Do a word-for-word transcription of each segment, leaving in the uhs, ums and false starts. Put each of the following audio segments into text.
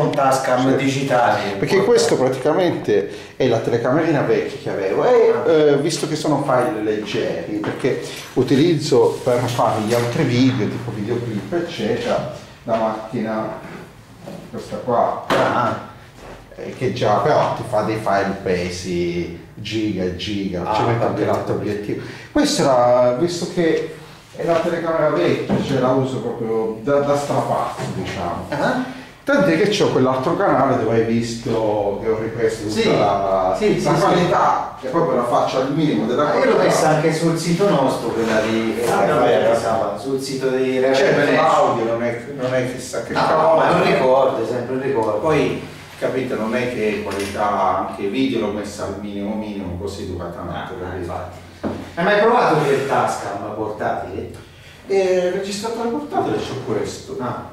un Tascam Sì. digitale. Perché questo praticamente è la telecamerina vecchia che avevo e eh, visto che sono file leggeri, perché utilizzo per fare gli altri video, tipo videoclip eccetera, la macchina, questa qua, Ah, eh, che già però ti fa dei file pesi giga e giga, Ah, ci metto va anche bene. l'altro obiettivo. Questo era, visto che è la telecamera vecchia, cioè la uso proprio da, da strapazzo, diciamo. ah. Tant'è che c'ho quell'altro canale dove hai visto che ho ripreso tutta Sì, la, sì, la sì, qualità, che proprio la faccio al minimo della Ah, io qualità. l'ho messa anche sul sito nostro, quella di Ah, davvero? Sabato, sul sito di Cioè, Reverb per Venetia. l'audio non è, non è chissà che No, cosa. ma è un ricordo, è sempre un ricordo. Poi, capite, non è che qualità, anche video l'ho messa al minimo minimo, così dura tanto. Ah, capite? infatti. Hai mai provato il Tascam portatile? E registrato al portatile c'ho questo. Ah.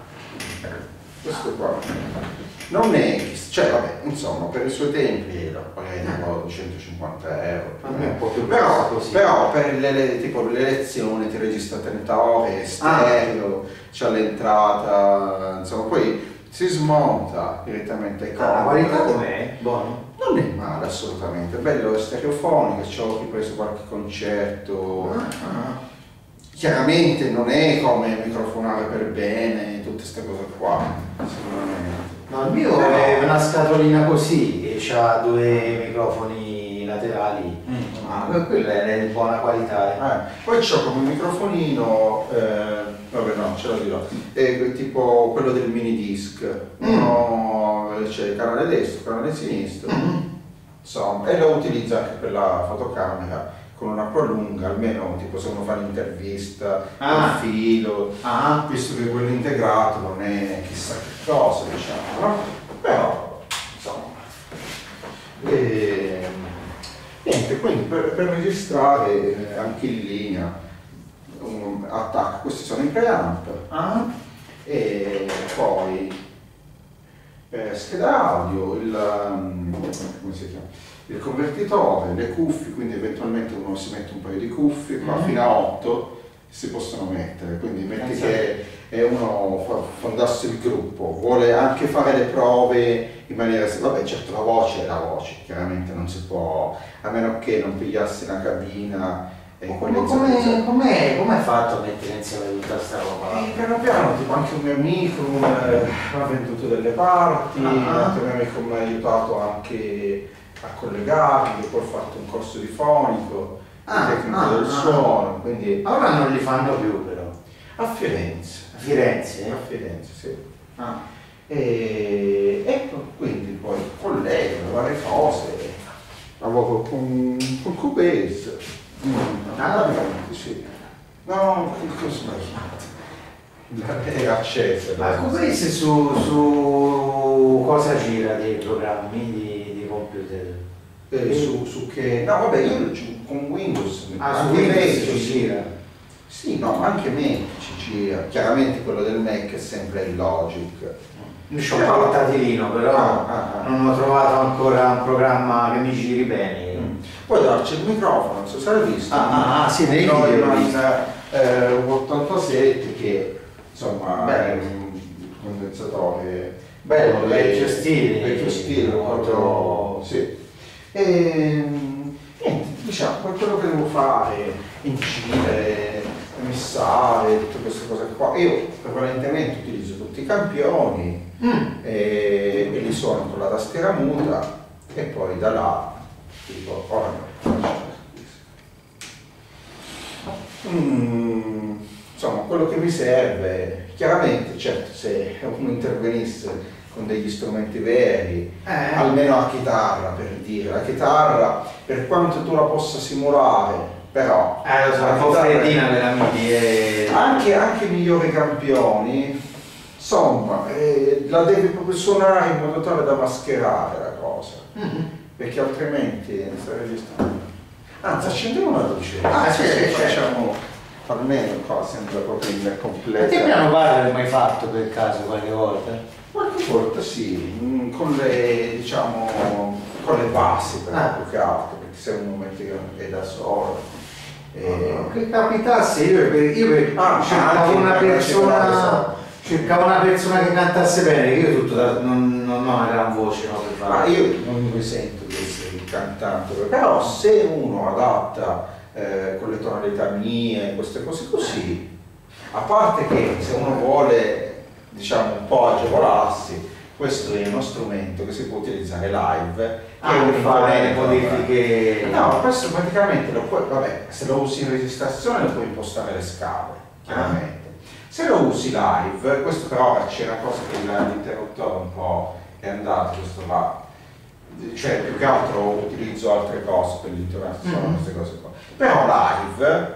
Questo qua. Non è, cioè vabbè, insomma, per i suoi tempi era magari tipo duecentocinquanta euro. A me è un po' più Però, basso così. però per le, le- tipo, le lezioni ti registra trenta ore, è stereo, c'è l'entrata, insomma, poi si smonta direttamente ai Ah, la comodi. qualità com'è? Buono? Non è male assolutamente, è bello, è stereofonico, ci ho ripreso qualche concerto. Ah. Chiaramente non è come microfonare per bene, tutte queste cose qua, sicuramente. No, il mio Però- è una scatolina così che ha due microfoni laterali. Mm. Ah, quello è di buona qualità. eh. Eh, poi c'ho come microfonino, eh, vabbè no, ce lo dirò, è tipo quello del mini disc, uno c'è il canale destro, il canale sinistro, insomma, e lo utilizzo anche per la fotocamera con una prolunga, almeno tipo se uno fa un'intervista, Ah. un filo, Ah, visto che quello integrato non è chissà che cosa, diciamo, no? Però, insomma. E, niente, quindi per, per registrare eh, anche in linea un attacco, questi sono i preamp, ah, e poi eh, scheda audio, il, um, come si chiama? Il convertitore, le cuffie, quindi eventualmente uno si mette un paio di cuffie, qua Mm. fino a otto si possono mettere, quindi metti Esatto. che è uno fa- fondasse il gruppo, vuole anche fare le prove in maniera, vabbè certo la voce è la voce, chiaramente non si può, a meno che non pigliassi una cabina e come quelle come come come hai fatto a mettere insieme tutta sta roba? e piano piano, tipo anche un mio amico eh, mi ha venduto delle parti, Ah. un altro mio amico mi ha aiutato anche a collegarli, poi ho fatto un corso di fonico, Ah, tecnico ah, del ah. suono, quindi Ora non li fanno più però. a Firenze. A Firenze? A Firenze, sì. Ah. E ecco, quindi poi collego varie cose, lavoro con, con Cubase. Mm, Ah. veramente, sì. No, che cosa sbagliato. Era accesa. Ma Cubase su, su cosa gira dei programmi di, di computer? Eh, su, su che... No, vabbè, io lo giro con Windows. Ah, su anche Windows Mac ci ci gira. Sì, no, anche Mac ci gira. Chiaramente quello del Mac è sempre il Logic. Io c'ho un portatilino, però Ah, ah, ah. non ho trovato ancora un programma che mi giri bene. Mm. Poi darci il microfono, non so se l'hai visto. Ah, ah, ah, sì, nei No, video l'ho un, visto. eh, un ottantasette che insomma Bello. è un condensatore Bello, di- vecchio stile. vecchio stile, Molto- molto sì. E niente, diciamo, poi quello che devo fare, incidere, missare, tutte queste cose qua. Io prevalentemente utilizzo tutti i campioni Mm. e, e li suono con la tastiera muta e poi da là dico ora mm, insomma quello che mi serve chiaramente, certo, se uno intervenisse con degli strumenti veri, Eh. almeno a chitarra, per dire, la chitarra per quanto tu la possa simulare, però Eh, lo so, la un po' chitarra- freddina per amici e... anche, anche i migliori campioni, insomma, eh, la devi proprio suonare in modo tale da mascherare la cosa, Mm. perché altrimenti sta registrando. Anzi, accendiamo una luce. Ah, sì, sì, facciamo almeno qua, sembra proprio in Ma te completa. piano bar l'hai mai fatto per caso qualche volta? Qualche volta sì, mm, con le, diciamo, con le bassi per Ah. più che altro, perché se uno mette che è da solo. E... Che capitasse, io, per- io per- Ah, cercavo anche una per persona particolare, cercavo una persona che cantasse bene, che io tutto da- non, voce, no? Per Ma fare... io non mi sento di essere il cantante, però se uno adatta eh, con le tonalità mie, queste cose così, a parte che se uno vuole, diciamo, un po' agevolarsi, questo è uno strumento che si può utilizzare live, Ah, che per fare le imponente, modifiche... no, questo praticamente lo puoi, vabbè, se lo usi in registrazione lo puoi impostare le scale, chiaramente. Se lo usi live, questo però c'è una cosa che l'interruttore un po' è andato, questo va, cioè più che altro utilizzo altre cose per l'intonazione, mm-hmm. queste cose qua. Però live,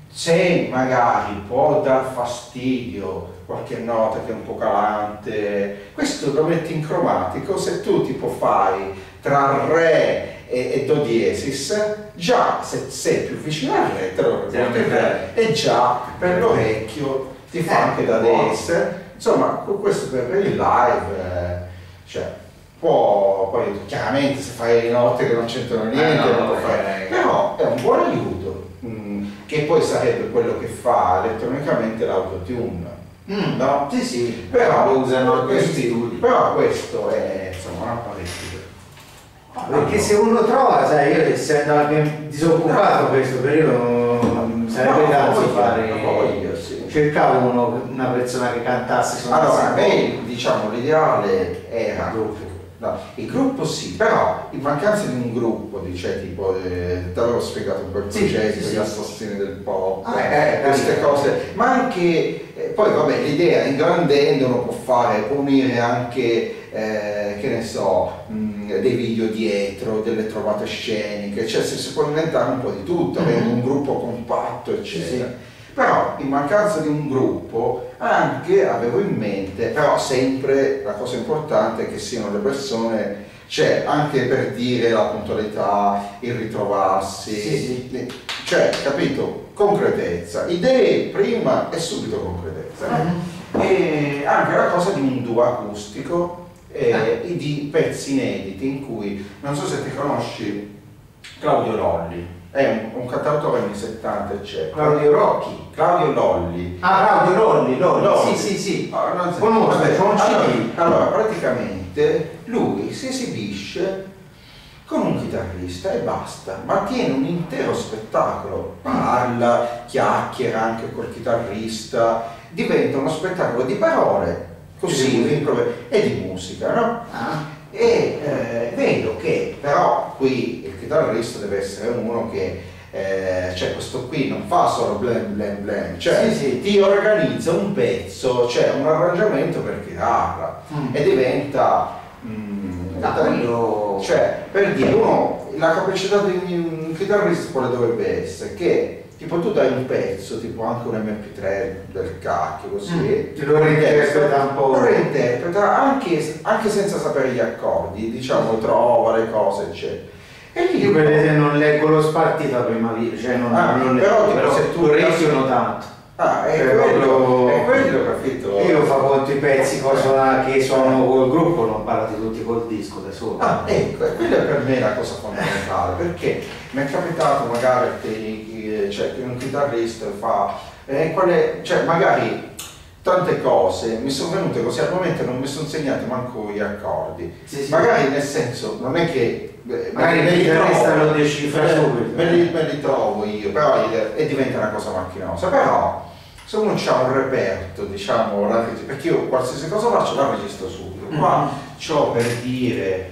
se magari può dar fastidio qualche nota che è un po' calante, questo lo metti in cromatico, se tu tipo fai tra re e, e do diesis, già se sei più vicino al re, te lo riporti il re, e già per l'orecchio ti fa eh, anche da des, insomma questo per, per il live, eh, cioè può, poi chiaramente se fai note che non c'entrano niente, eh no, non può fare, eh, però è un buon aiuto, mh, che poi sarebbe quello che fa elettronicamente l'autotune. Mm, no? Sì, sì, però lo usano questi studi. Però questo è insomma un apparecchio. Ah, perché no. Se uno trova, sai, io essendo anche disoccupato questo periodo sarebbe tanto no, fare. Voglio, sì. Cercavo uno, una persona che cantasse. Allora, a me diciamo l'ideale era gruppo. No, il gruppo sì, però in mancanza di un gruppo, cioè tipo, eh, ti avevo spiegato un po' il progetto, sì, sì, gli assassini del pop, ah, eh, queste eh, cose, ma anche, eh, poi vabbè, l'idea ingrandendo uno può fare, può unire anche, eh, che ne so, mh, dei video dietro, delle trovate sceniche, cioè si, si può inventare un po' di tutto, mm-hmm. avendo un gruppo compatto, eccetera. Sì, sì. Però in mancanza di un gruppo anche avevo in mente, però sempre la cosa importante è che siano le persone, cioè anche per dire la puntualità, il ritrovarsi, sì, sì. cioè capito, concretezza, idee prima e subito concretezza. Mm-hmm. E anche la cosa di un duo acustico e ah. di pezzi inediti in cui, non so se ti conosci Claudio Lolli. È un, un cantautore anni settanta, eccetera. Claudio Rocchi. Claudio Lolli. Ah, Claudio Lolli, Lolli. Lolli. Sì, sì, sì. Ah, non conosco, allora, allora, praticamente lui si esibisce con un chitarrista e basta, ma tiene un intero spettacolo. Parla, chiacchiera anche col chitarrista, diventa uno spettacolo di parole, così, di e di musica, no? Ah. E eh, vedo che però qui il chitarrista deve essere uno che eh, cioè questo qui non fa solo blam blam blam, cioè sì, sì. ti organizza un pezzo, cioè un arrangiamento per chitarra mm. e diventa mm, quello... cioè per dire uno, la capacità di un chitarrista quale dovrebbe essere? Che tipo tu dai un pezzo, tipo anche un M P tre del cacchio, così, mm, ti lo reinterpreta un po'. Lo reinterpreta anche, anche senza sapere gli accordi, diciamo, trova le cose, eccetera. E lì io per esempio non leggo lo spartito a prima vita, cioè non, ah, non però, leggo, però se tu reagiono tanto. Ah, è cioè, quello, proprio, è quello, capito? Io fa conto i pezzi cosa che sono col gruppo, non parlate tutti col disco da solo. Ah, ecco, e quella per me è la cosa fondamentale, perché mi è capitato magari che, cioè, che un chitarrista fa, eh, quale, cioè magari tante cose mi sono venute così al momento non mi sono segnati manco gli accordi, sì, sì. Magari nel senso, non è che magari me li trovo, lo decifra subito, me li, me li trovo io, però e diventa una cosa macchinosa, però se uno ha un reperto, diciamo, perché io qualsiasi cosa faccio la registro subito, qua c'ho per dire,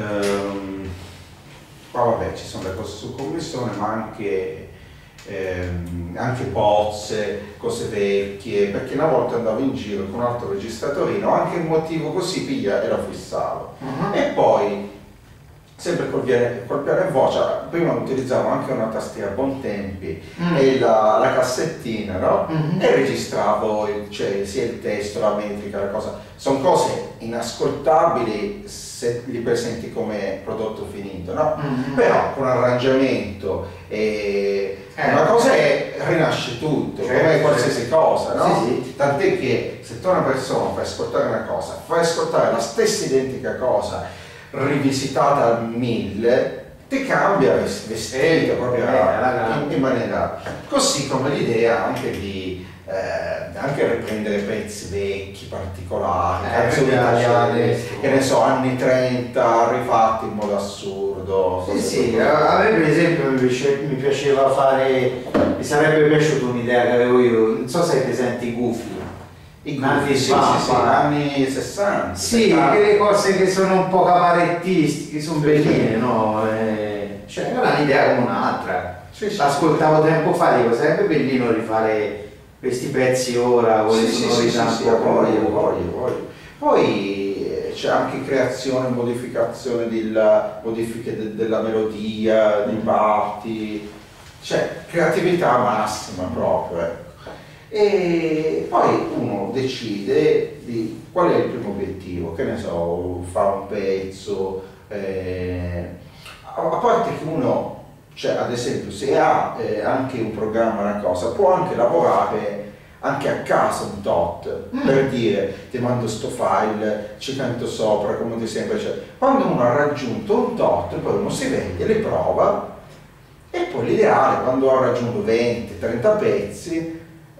ehm, qua vabbè ci sono le cose su commissione, ma anche, ehm, anche bozze, cose vecchie, perché una volta andavo in giro con un altro registratorino, anche il motivo così piglia e lo fissavo, uh-huh. E poi sempre col piano, col piano e voce, prima utilizzavo anche una tastiera a buon tempi mm. e la, la cassettina, no? Mm-hmm. E registravo il, cioè, sia il testo, la metrica, la cosa. Sono cose inascoltabili se li presenti come prodotto finito, no? Mm-hmm. Però con arrangiamento e eh, una cosa è rinasce tutto, cioè, come qualsiasi cosa, no? Sì, sì. Tant'è che se tu a una persona fai ascoltare una cosa, fai ascoltare la stessa identica cosa rivisitata al mille, ti cambia vestito proprio in, in maniera, così come l'idea anche di eh, anche riprendere pezzi vecchi, particolari, Eh, canzoni mi piace, italiane, sì. che ne so, anni trenta, rifatti in modo assurdo. Sì, cose sì, così. a a me per esempio mi, piace- mi piaceva fare, mi sarebbe piaciuta un'idea che avevo io, non so se hai presente i Gufi. I Anni gufi, sì, sì, sì, Svampa. anni sessanta. Sì, settanta. quelle cose che sono un po' cabarettistiche, sono belline, no? Eh, cioè era un'idea come un'altra. Sì, sì. L'ascoltavo tempo fa, dico, sarebbe bellino rifare questi pezzi ora con le Sì, sì, sì, sonorità sì, sì, un po' voglio, più- voglio, voglio. Poi eh, c'è anche creazione, modificazione della, modifiche de- della melodia, dei parti, cioè creatività massima proprio, ecco. E poi uno decide di qual è il primo obiettivo, che ne so, fa un pezzo, eh, a a parte che uno, cioè ad esempio se ha eh, anche un programma, una cosa, può anche lavorare anche a casa un tot, Mm. per dire ti mando sto file, ci canto sopra, come ti sembra, cioè, quando uno ha raggiunto un tot, poi uno si vede, le prova e poi l'ideale, quando ha raggiunto venti trenta pezzi,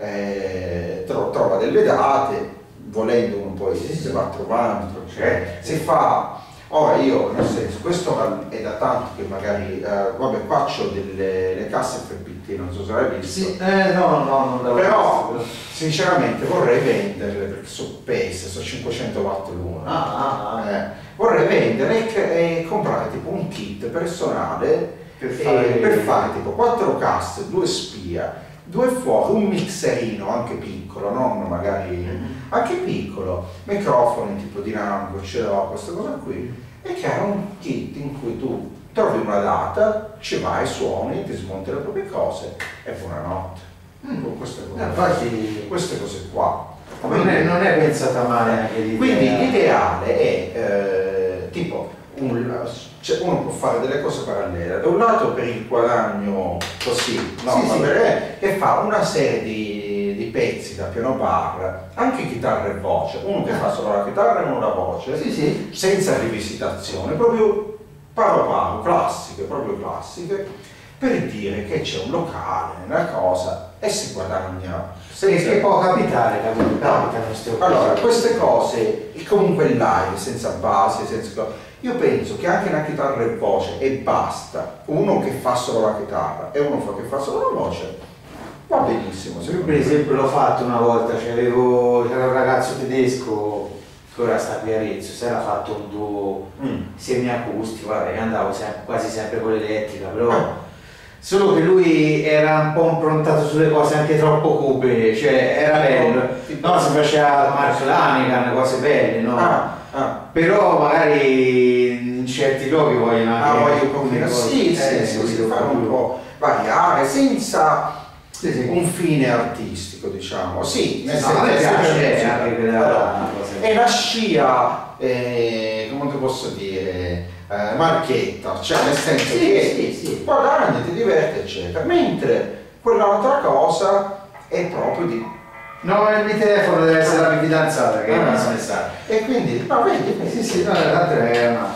eh, tro- trova delle date, volendo uno poi si, si va trovando, cioè, si fa. Ora io, nel senso, questo è da tanto che magari, eh, vabbè, qua c'ho delle le casse F P T, non so se l'hai visto. Sì, eh, no, no, non l'avevo Però visto. sinceramente vorrei venderle perché sono pesi, sono cinquecento watt l'una. Ah, ah, ah. Eh, vorrei vendere e, cre- e comprare tipo un kit personale Per eh, fare- per fare tipo quattro casse, due spia, due fuochi, un mixerino anche piccolo, non magari Mm-hmm. anche piccolo, microfoni tipo dinamico, ce l'ho, questa cosa qui, e che è un kit in cui tu trovi una data, ci vai, suoni, ti smonti le proprie cose e buonanotte. Mm. Con queste cose, Eh, infatti queste cose qua. non è, non è pensata male anche l'idea. Quindi l'ideale è eh, tipo un- cioè uno può fare delle cose parallele, da un lato per il guadagno così, no? Sì, sì. Per- e fa una serie di, di pezzi da piano bar, anche chitarra e voce, uno che fa solo la chitarra e uno la voce, Sì, sì. senza rivisitazione, proprio paro paro, classiche, proprio classiche, per dire che c'è un locale, una cosa e si guadagna. E che può capitare, capito? Capitano queste occasioni. Allora, queste cose, comunque live, senza base, senza co- io penso che anche una chitarra e voce e basta, uno che fa solo la chitarra e uno fa- che fa solo la voce, va benissimo. Io secondo per me. esempio l'ho fatto una volta, c'avevo, c'era un ragazzo tedesco che ora sta qui a Arezzo, si era fatto un duo Mm. semiacustico, vabbè, io andavo sempre- quasi sempre con l'elettrica, però Ah. solo che lui era un po' improntato sulle cose anche troppo cupe, cioè era bello, Tipo- no, si faceva Marco Lanigan, cose belle, no? Ah, ah. Però magari in certi luoghi vogliono anche Ah, voglio un po' alcune cose- sì, sì, eh, sì, capito, sì, fare un proprio- po' variare senza Sì, sì. un fine artistico, diciamo. Sì, nel No, senso a me che piace sempre- anche quella allora, cosa. è la scia, eh, come ti posso dire, eh, marchetta, cioè nel senso Sì, che sì, sì. guadagni, ti diverti, eccetera. Mentre quell'altra cosa è proprio di. No, il mio telefono deve essere la mia fidanzata che Ah. mi ha messaggio. E quindi, no, vedi, vedi, Sì, sì, no, l'altro è una...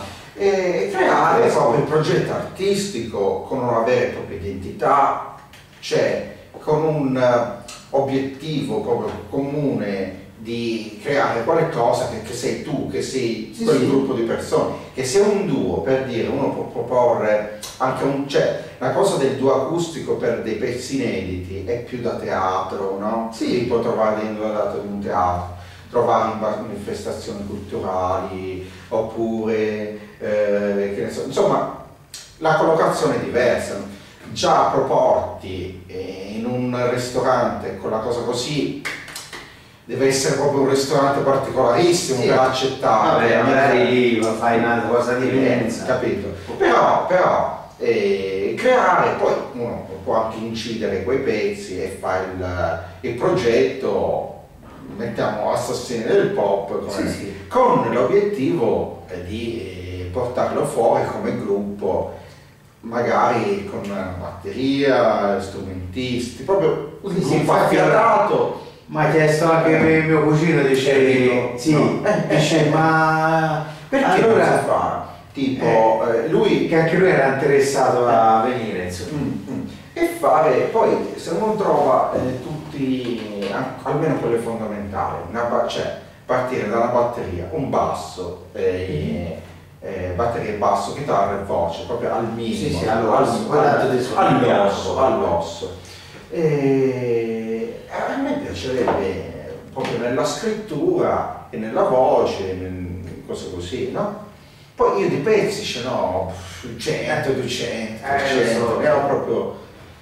e creare proprio il progetto artistico con una vera e propria identità, cioè con un eh, obiettivo proprio comune di creare qualcosa che, che sei tu, che sei Sì, quel sì. gruppo di persone, che sia un duo, per dire, uno può proporre anche un, cioè la cosa del duo acustico per dei pezzi inediti è più da teatro, no? Sì. Si può trovare dentro la data di un teatro, trovare in manifestazioni culturali, oppure, eh, che ne so, insomma, la collocazione è diversa. Già proporti eh, in un ristorante con la cosa così, deve essere proprio un ristorante particolarissimo Sì. per accettare. Vabbè, magari lì fai una cosa diversa. Capito? Però, però eh, creare, poi uno può anche incidere quei pezzi e fa il, il progetto, mettiamo Assassini del Pop, con, Sì, sì. con l'obiettivo eh, di eh, portarlo fuori come gruppo, magari con batteria, strumentisti, proprio un Sì, sì, gruppo infatti affiatato. Mi ha chiesto anche mio cugino, dice, Capito? sì, No. Eh, dice, eh, ma Perché allora, non si fa? Tipo, eh, lui che anche lui era interessato a venire, insomma. Mm, mm. E fare, poi se uno trova eh, tutti tutti, almeno quelle fondamentali, una, cioè partire da una batteria, un basso, eh, eh, batteria e basso, chitarra e voce, proprio al minimo, sì, sì, all'osso, all'osso, all'osso. E a me piacerebbe proprio nella scrittura e nella voce, in cose così, no? Poi io di pezzi ce n'ho cento, duecento, trecento, ne ho proprio.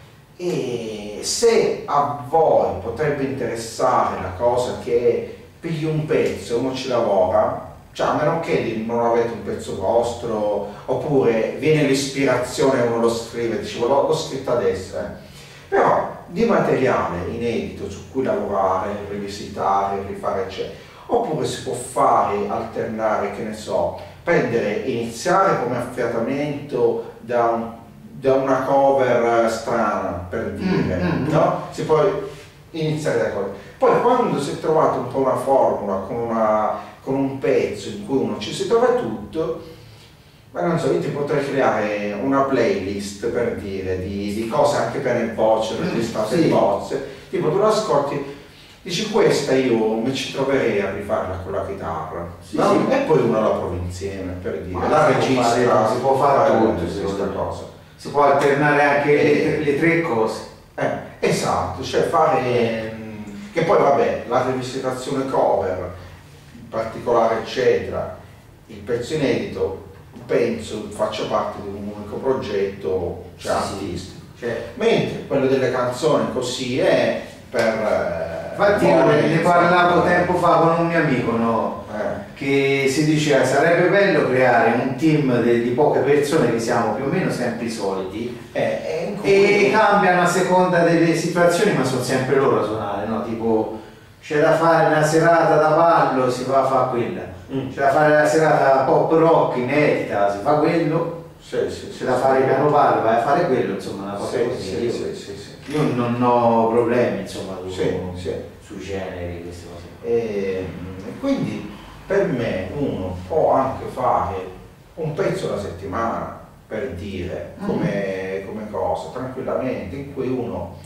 E se a voi potrebbe interessare la cosa che pigli un pezzo e uno ci lavora, cioè a meno che non avete un pezzo vostro, oppure viene l'ispirazione e uno lo scrive, dicevo l'ho scritto adesso, eh. Però di materiale inedito su cui lavorare, rivisitare, rifare eccetera, oppure si può fare, alternare, che ne so, prendere, iniziare come affiatamento da, un, da una cover strana, per dire, mm, no? Si può iniziare da cover. Poi quando si è trovato un po' una formula, con, una, con un pezzo in cui uno ci si trova tutto, ma non so, io ti potrei creare una playlist, per dire, di, di cose anche per il voce, registrate in bozze, tipo tu l'ascolti, dici questa io mi ci troverei a rifarla con la chitarra, sì, no? Sì. E poi uno la prova insieme, per dire, ma la registra, si può fare, si può fare tutto, questa cosa. Si può alternare anche e, le, le tre cose. Eh, esatto, cioè fare, mh, che poi vabbè, la rivisitazione cover, particolare eccetera, il pezzo inedito, penso faccia parte di un unico progetto, cioè sì, artistico, cioè, mentre quello delle canzoni così è per... Infatti io ne parlavo tempo fa con un mio amico, no? eh. che si diceva sarebbe bello creare un team de, di poche persone che siamo più o meno sempre i soliti eh, e cambiano a seconda delle situazioni, ma sono sempre loro a suonare, no? Tipo c'è da fare una serata da ballo, si va a fare quella, mm. c'è da fare la serata pop rock inedita, si fa quello, sì, sì, c'è sì, da sì, fare sì. piano ballo, vai a fare quello, insomma una cosa sì, così. Sì, io, sì, sì, sì. io non ho problemi insomma su, sì, sì. su generi, queste cose. E, e quindi per me uno può anche fare un pezzo alla settimana, per dire, come, mm. come cosa, tranquillamente, in cui uno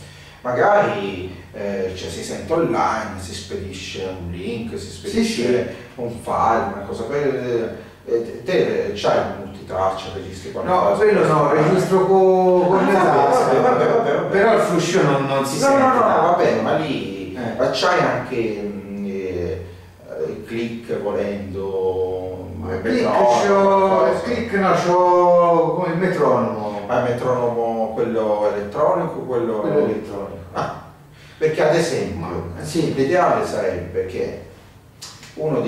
magari eh, cioè, si sente online, si spedisce un link, si spedisce sì, sì. un file, una cosa per eh, te c'hai un multitraccia, registri quando no, quello no, registro con, con ah, le vabbè, vabbè, vabbè, vabbè. Però il fruscio non, non si no, sente. No, no, no, vabbè, ma lì eh. c'hai anche mh, eh, il click volendo, il metronomo. Il click no, c'ho come il metronomo. Ma il metronomo quello elettronico, quello, quello elettronico. Ah, perché ad esempio, sì, l'ideale sarebbe che uno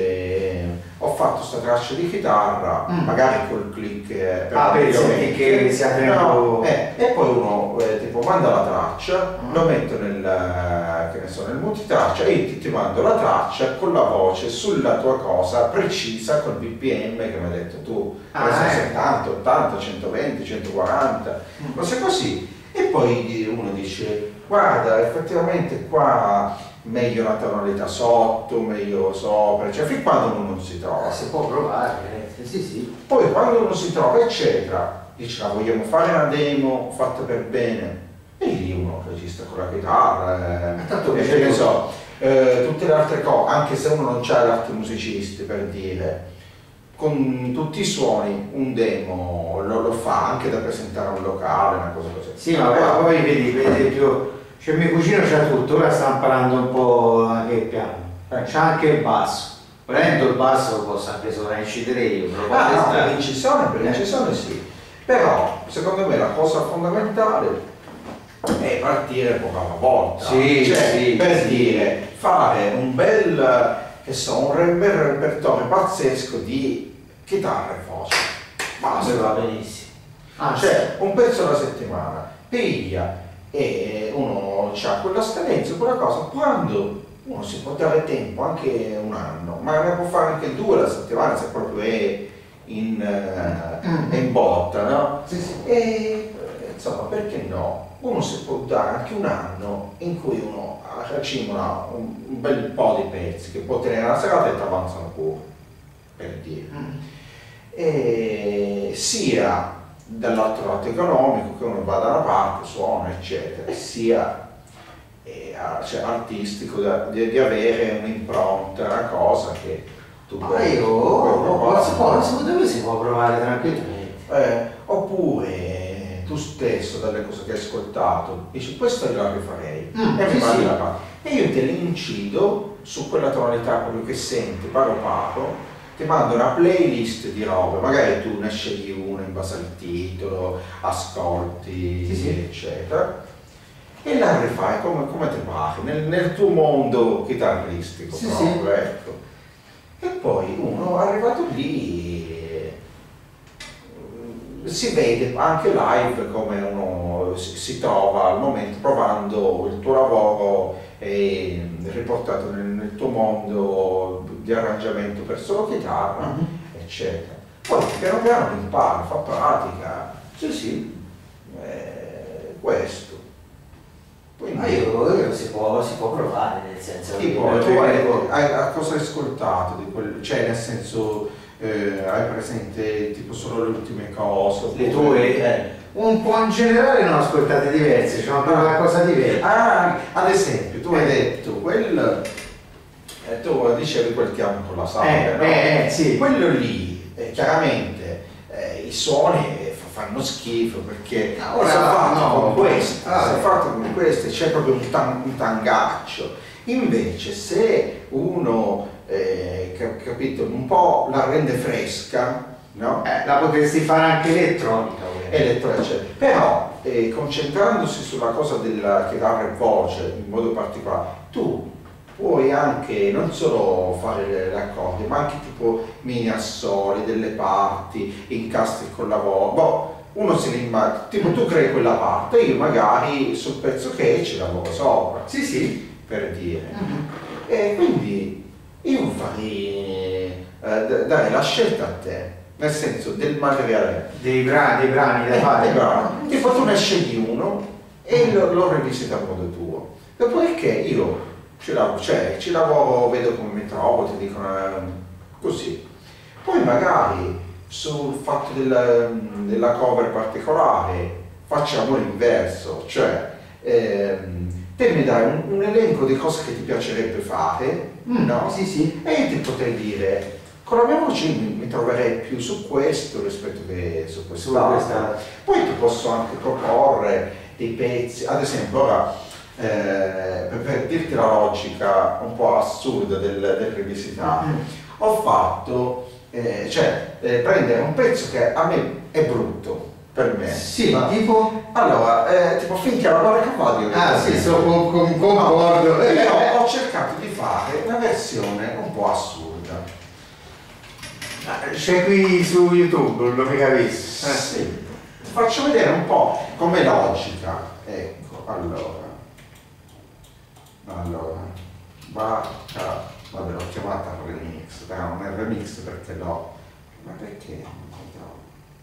dice ho fatto sta traccia di chitarra, mm. magari col click eh, per ah, pensi che sia no, eh, e poi uno eh, tipo manda la traccia, mm. lo metto nel, che ne so, nel multitraccia e io ti, ti mando la traccia con la voce sulla tua cosa precisa col B P M che mi hai detto tu, ah, eh. settanta, ottanta, centoventi, centoquaranta, mm. cose così, e poi uno dice guarda effettivamente qua meglio la tonalità sotto, meglio sopra, cioè fin quando uno non si trova. Si può provare, eh. sì sì. Poi quando uno si trova eccetera, dice ah, vogliamo fare una demo fatta per bene, e lì uno registra con la chitarra, eh, tanto e che ne so, eh, tutte le altre cose, anche se uno non c'ha l'arte musicisti per dire, con tutti i suoni un demo lo, lo fa anche da presentare a un locale, una cosa così. Sì, ma poi, poi vedi, vedi più. Cioè mio cugino c'ha tutto, ora sta imparando un po' anche il piano, eh, c'ha anche il basso, prendo il basso lo posso anche sovraincidere io, me lo ah, posso no, per l'incisione, per l'incisione eh. sì, però secondo me la cosa fondamentale è partire poco alla volta, sì, cioè sì, per sì. dire, fare un bel, che so, un bel repertorio pazzesco di chitarra e voce, basta, va benissimo, ah, cioè un pezzo alla settimana, piglia, e uno ha quella scadenza, quella cosa, quando uno si può dare tempo, anche un anno, ma ne può fare anche due la settimana se proprio è in, uh, è in botta, no? Sì, sì. E insomma, perché no? Uno si può dare anche un anno in cui uno racimola un, un bel po' di pezzi che può tenere la serata e ti avanzano pure, per dire. Mm. E sia dall'altro lato economico, che uno va da una parte, suona eccetera, e sia eh, cioè, artistico, da, di, di avere un'impronta, una cosa che tu Ma ah, io, oh, si può, secondo me si può provare tranquillamente. Eh, oppure tu stesso, dalle cose che hai ascoltato, dici questo io la rifarei, mm, e, sì, sì. la e io te li incido su quella tonalità, quello che senti, paro paro, ti mando una playlist di robe, magari tu ne scegli una in base al titolo, ascolti, sì, sì. eccetera, e la rifai come, come ti pare, nel, nel tuo mondo chitarristico, sì, proprio, sì. ecco. E poi uno arrivato lì si vede anche live come uno si, si trova al momento provando il tuo lavoro e riportato nel, nel tuo mondo di arrangiamento per solo chitarra, mm-hmm. eccetera. Poi piano piano lo impara, fa pratica, sì sì, eh, questo. Quindi, Ma io, io si, può, si può provare, nel senso tipo, che tu hai, hai, hai cosa hai ascoltato di quel, cioè nel senso eh, hai presente tipo solo le ultime cose? Le tue? Eh. Un po' in generale ne ho ascoltate diverse, c'è una ah. cosa diversa. Ah, ad esempio, tu eh. hai detto quel, eh, tu dicevi quel che ha un po' la sabbia, eh, no? eh, sì. Quello lì, eh, chiaramente, eh, i suoni fanno schifo perché no, ora sono fatti no, con questo, ah, sono fatti con questo, c'è proprio un, tan, un tangaccio. Invece se uno, eh, cap- capito, un po' la rende fresca, no? Eh, la potresti fare anche elettronica. Elettronica, cioè. Però eh, concentrandosi sulla cosa della chitarra e voce in modo particolare, tu puoi anche non solo fare gli accordi, ma anche tipo mini assoli, delle parti, incastri con la voce. Boh, uno si immagina, tipo tu crei quella parte, io magari sul pezzo che ci lavoro sopra. Sì, sì. Per dire. Mm-hmm. E quindi io farei eh, dare la scelta a te, nel senso del materiale. Dei brani, dei brani da eh, fare. Dei brani. Tipo tu ne scegli uno e lo, lo rivisita a modo tuo. Dopodiché io Ci lavoro, cioè, ci lavoro, vedo come mi trovo, ti dicono eh, così. Poi magari sul fatto del, della cover particolare facciamo l'inverso, cioè ehm, te mi dai un, un elenco di cose che ti piacerebbe fare, mm, no? Sì, sì. E io ti potrei dire, con la mia voce mi, mi troverei più su questo rispetto che su quest'altro. Poi ti posso anche proporre dei pezzi, ad esempio ora, Eh, per, per dirti la logica un po' assurda del, del rivisitare, mm. ho fatto eh, cioè eh, prendere un pezzo che a me è brutto per me. Sì, ma tipo? Allora, eh, tipo finché la Laura Cavalli. Ah sì, sono con, con, concordo. No, io ho cercato di fare una versione un po' assurda. C'è qui su YouTube, non mi capisco. Eh. Sì. Faccio vedere un po' come logica. Ecco, allora. Allora, Bacca, vabbè l'ho chiamata remix, però non è remix perché no, ma perché non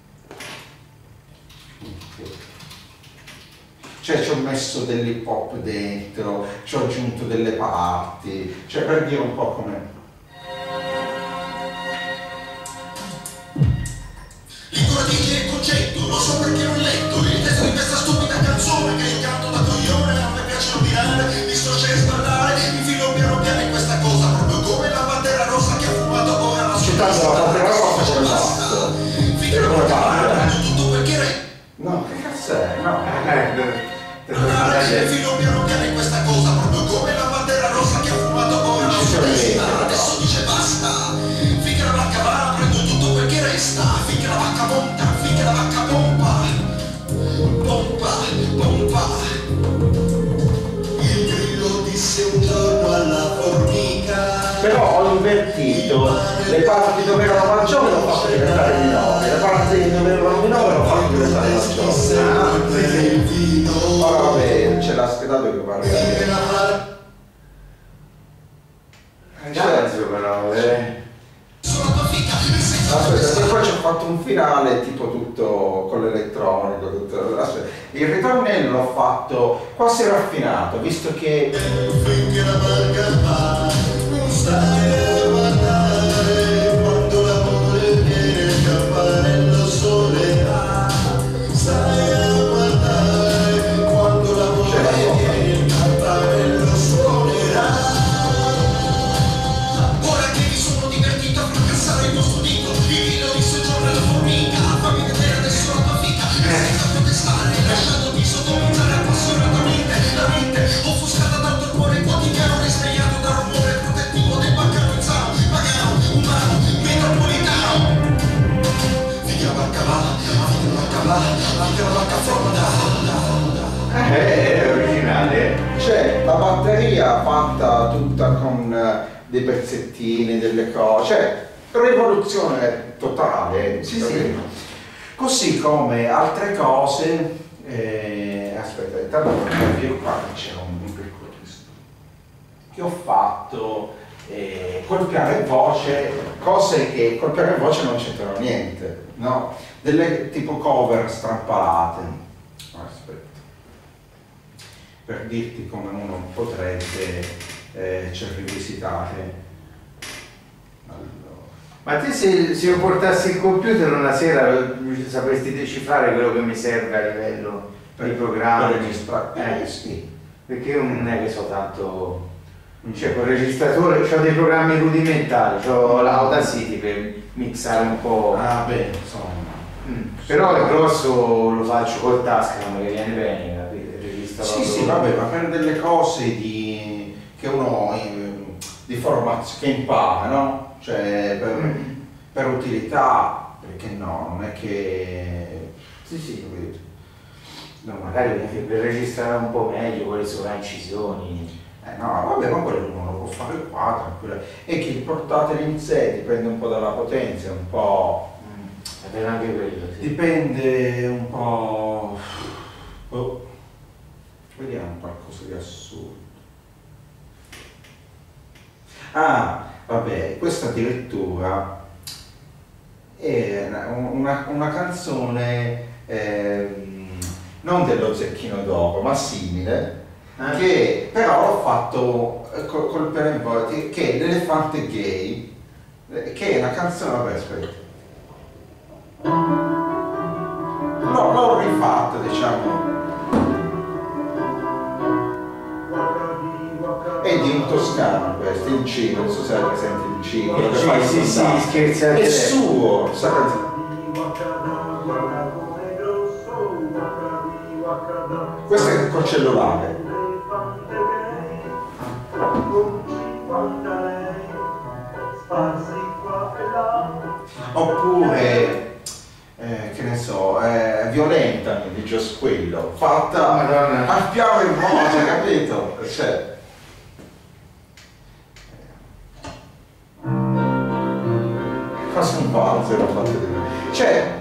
cioè ci ho messo dell'hip hop dentro, ci ho aggiunto delle parti, cioè per dire un po' come ricordati il concetto, lo so perché l'ho letto, il testo di questa stupida canzone che io canto da coglione, a me piace ordinare, mi sto cercando di sballare, infilo piano piano in questa cosa, proprio come la bandera rossa che ha fumato ora la sua testa. La bandera rossa c'è basta, finché non parlare, tutto quel che era. No, che cazzo è? No. Infilo piano piano in questa cosa, proprio come la bandera rossa che ha fumato ora la sua testa, adesso dice basta, finché la vacca va, prendo tutto quel che resta, finché la vacca monta, finché la vacca pompa, pompa, pompa. Il grillo disse un giorno alla formica. Però ho invertito le parti dove erano maggiori, l'ho fatto diventare minore, le parti dove erano minori l'ho fatto diventare maggiori. Ah, sì. Ora vabbè, c'è la schedato che parla di Cazzo però, eh. Aspetta, poi ci ho fatto un finale tipo tutto con l'elettronico, tutto. Aspetta, il ritornello l'ho fatto quasi raffinato, visto che finché la barca va, non stai a guardare, quando l'amore viene il campanello solerà, stai a guardare, quando l'amore viene il campanello la batteria fatta tutta con eh, dei pezzettini, delle cose, cioè rivoluzione totale. Sì, sì. Così come altre cose, eh, aspetta, intanto io qua c'era un piccolo testo che ho fatto eh, col piano e voce, cose che col piano e voce non c'entrano niente, no? Delle tipo cover strampalate. Aspetta, per dirti come uno potrebbe eh, cioè, rivisitare. Ma te se, se io portassi il computer una sera sapresti decifrare quello che mi serve a livello di programmi? Per registrare? Eh sì, perché io non è che so tanto, cioè con il registratore ho dei programmi rudimentali, ho l'Audacity per mixare un po'. Ah beh, insomma. Mm. Però il grosso lo faccio col Tascam che viene bene, capite? Registro Sì, sì, vabbè, ma per delle cose di, che uno eh, di formazione che impara, no? Cioè per, mm. per utilità, perché no, non è che sì sì, no, magari per, per registrare un po' meglio con le sovraincisioni. Eh no, vabbè, ma quello uno lo può fare qua, tranquillo. E che portateli in sé dipende un po' dalla potenza, un po'. Dipende anche quello, sì. Dipende un po'. Oh. Vediamo qualcosa di assurdo. Ah, vabbè, questa addirittura è una, una canzone ehm, non dello Zecchino d'Oro, ma simile, ah. che però ho fatto col, col pianoforte, che è l'Elefante Gay, che è una canzone, vabbè, aspetta. No, l'ho rifatta, diciamo. È di un toscano questo, il Cino, non so se hai presente il Cino. Eh, sì, sì, sì, scherzate. È suo, sa canzone. Questo è col cellulare. Oppure, eh, che ne so, eh, Violentami di Giosquillo, fatta Madonna. a piano in voce, capito? Cioè, quasi un balzo l'ho fatto di me. Cioè,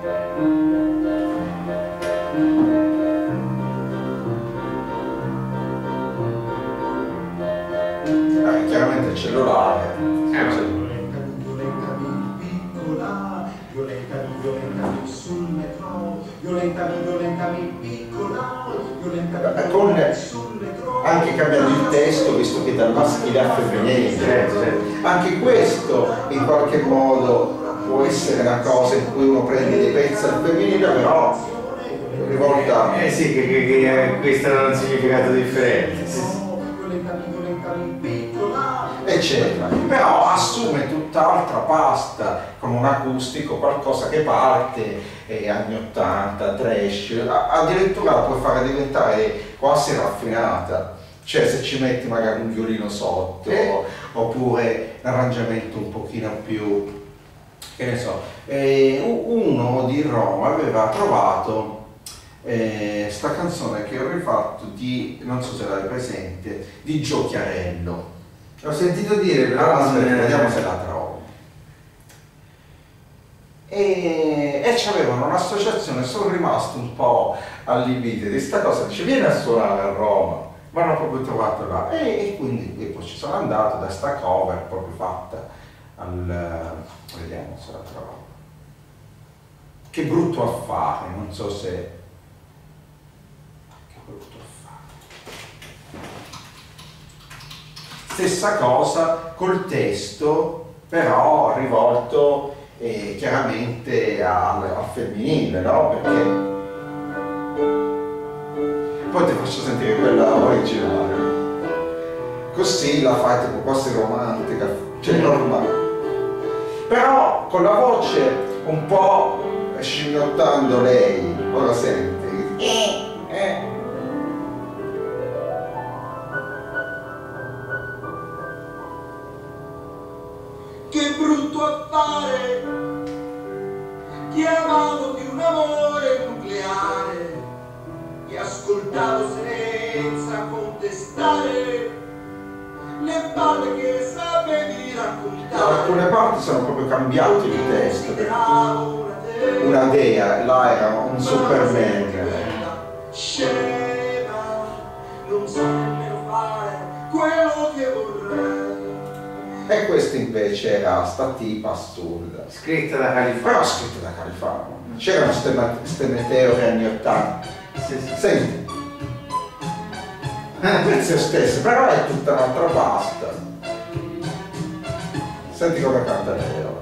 eh, chiaramente il cellulare. Eh, Violentami, violentami sul metro, violentami, violentami piccola, violentami, Con violentami sul metro. anche cambiando il testo, visto che dal maschile a femminile, certo, certo. anche questo in qualche modo può essere una cosa in cui uno prende dei pezzi al femminile, però rivolta. Eh sì, che, che, che questo ha un significato differente. Sì, sì. Violentami, violentami piccola, eccetera, però assume tutt'altra pasta con un acustico, qualcosa che parte eh, anni ottanta, trash, addirittura la puoi fare diventare quasi raffinata, cioè se ci metti magari un violino sotto eh. oppure un arrangiamento un pochino più, che ne so, eh, uno di Roma aveva trovato Eh, sta canzone che ho rifatto di, non so se l'hai presente, di Gio Chiarello. Ho sentito dire, però Allora, aspetta, non- vediamo se la trovo. E, e c'avevano un'associazione, sono rimasto un po' allibito di sta cosa, dice vieni a suonare a Roma, ma hanno proprio trovato là. E, e quindi e poi ci sono andato da sta cover proprio fatta al, vediamo se la trovo. Che brutto affare, non so se stessa cosa col testo, però rivolto eh, chiaramente al, al femminile, no? Perché poi ti faccio sentire quella originale, così la fai tipo quasi romantica, cioè normale, però con la voce un po' scimmiottando lei, ora senti? Eh, eh. che brutto affare, chiamavo di un amore nucleare, che ascoltavo senza contemplare. contestare le palle che sapevi Da raccontare. alcune parti sono proprio cambiati il testo, perché una dea, là era un Superman. Scema, non so nemmeno fare quello che vorrei. E questo invece era sta tipa assurda. Scritta da Califano. Però scritto da Califano. C'erano queste meteore anni ottanta. Sì, sì. Senti. Penso stesso, però è tutta un'altra pasta. Senti come canta lei ora.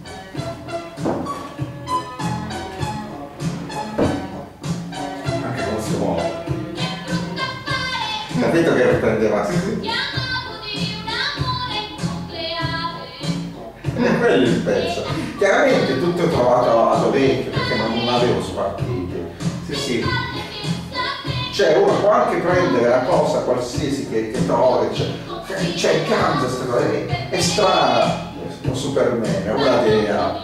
Anche come si muove. Capito che riprendeva? Sì, sì. Ed è quello il pezzo. Chiaramente tutto trovato ad orecchio perché non avevo spartiti. Sì, sì. Cioè uno può anche prendere una cosa qualsiasi che, che trovi, cioè, cioè cambia questa cosa, è, è strana, un Superman, è una dea.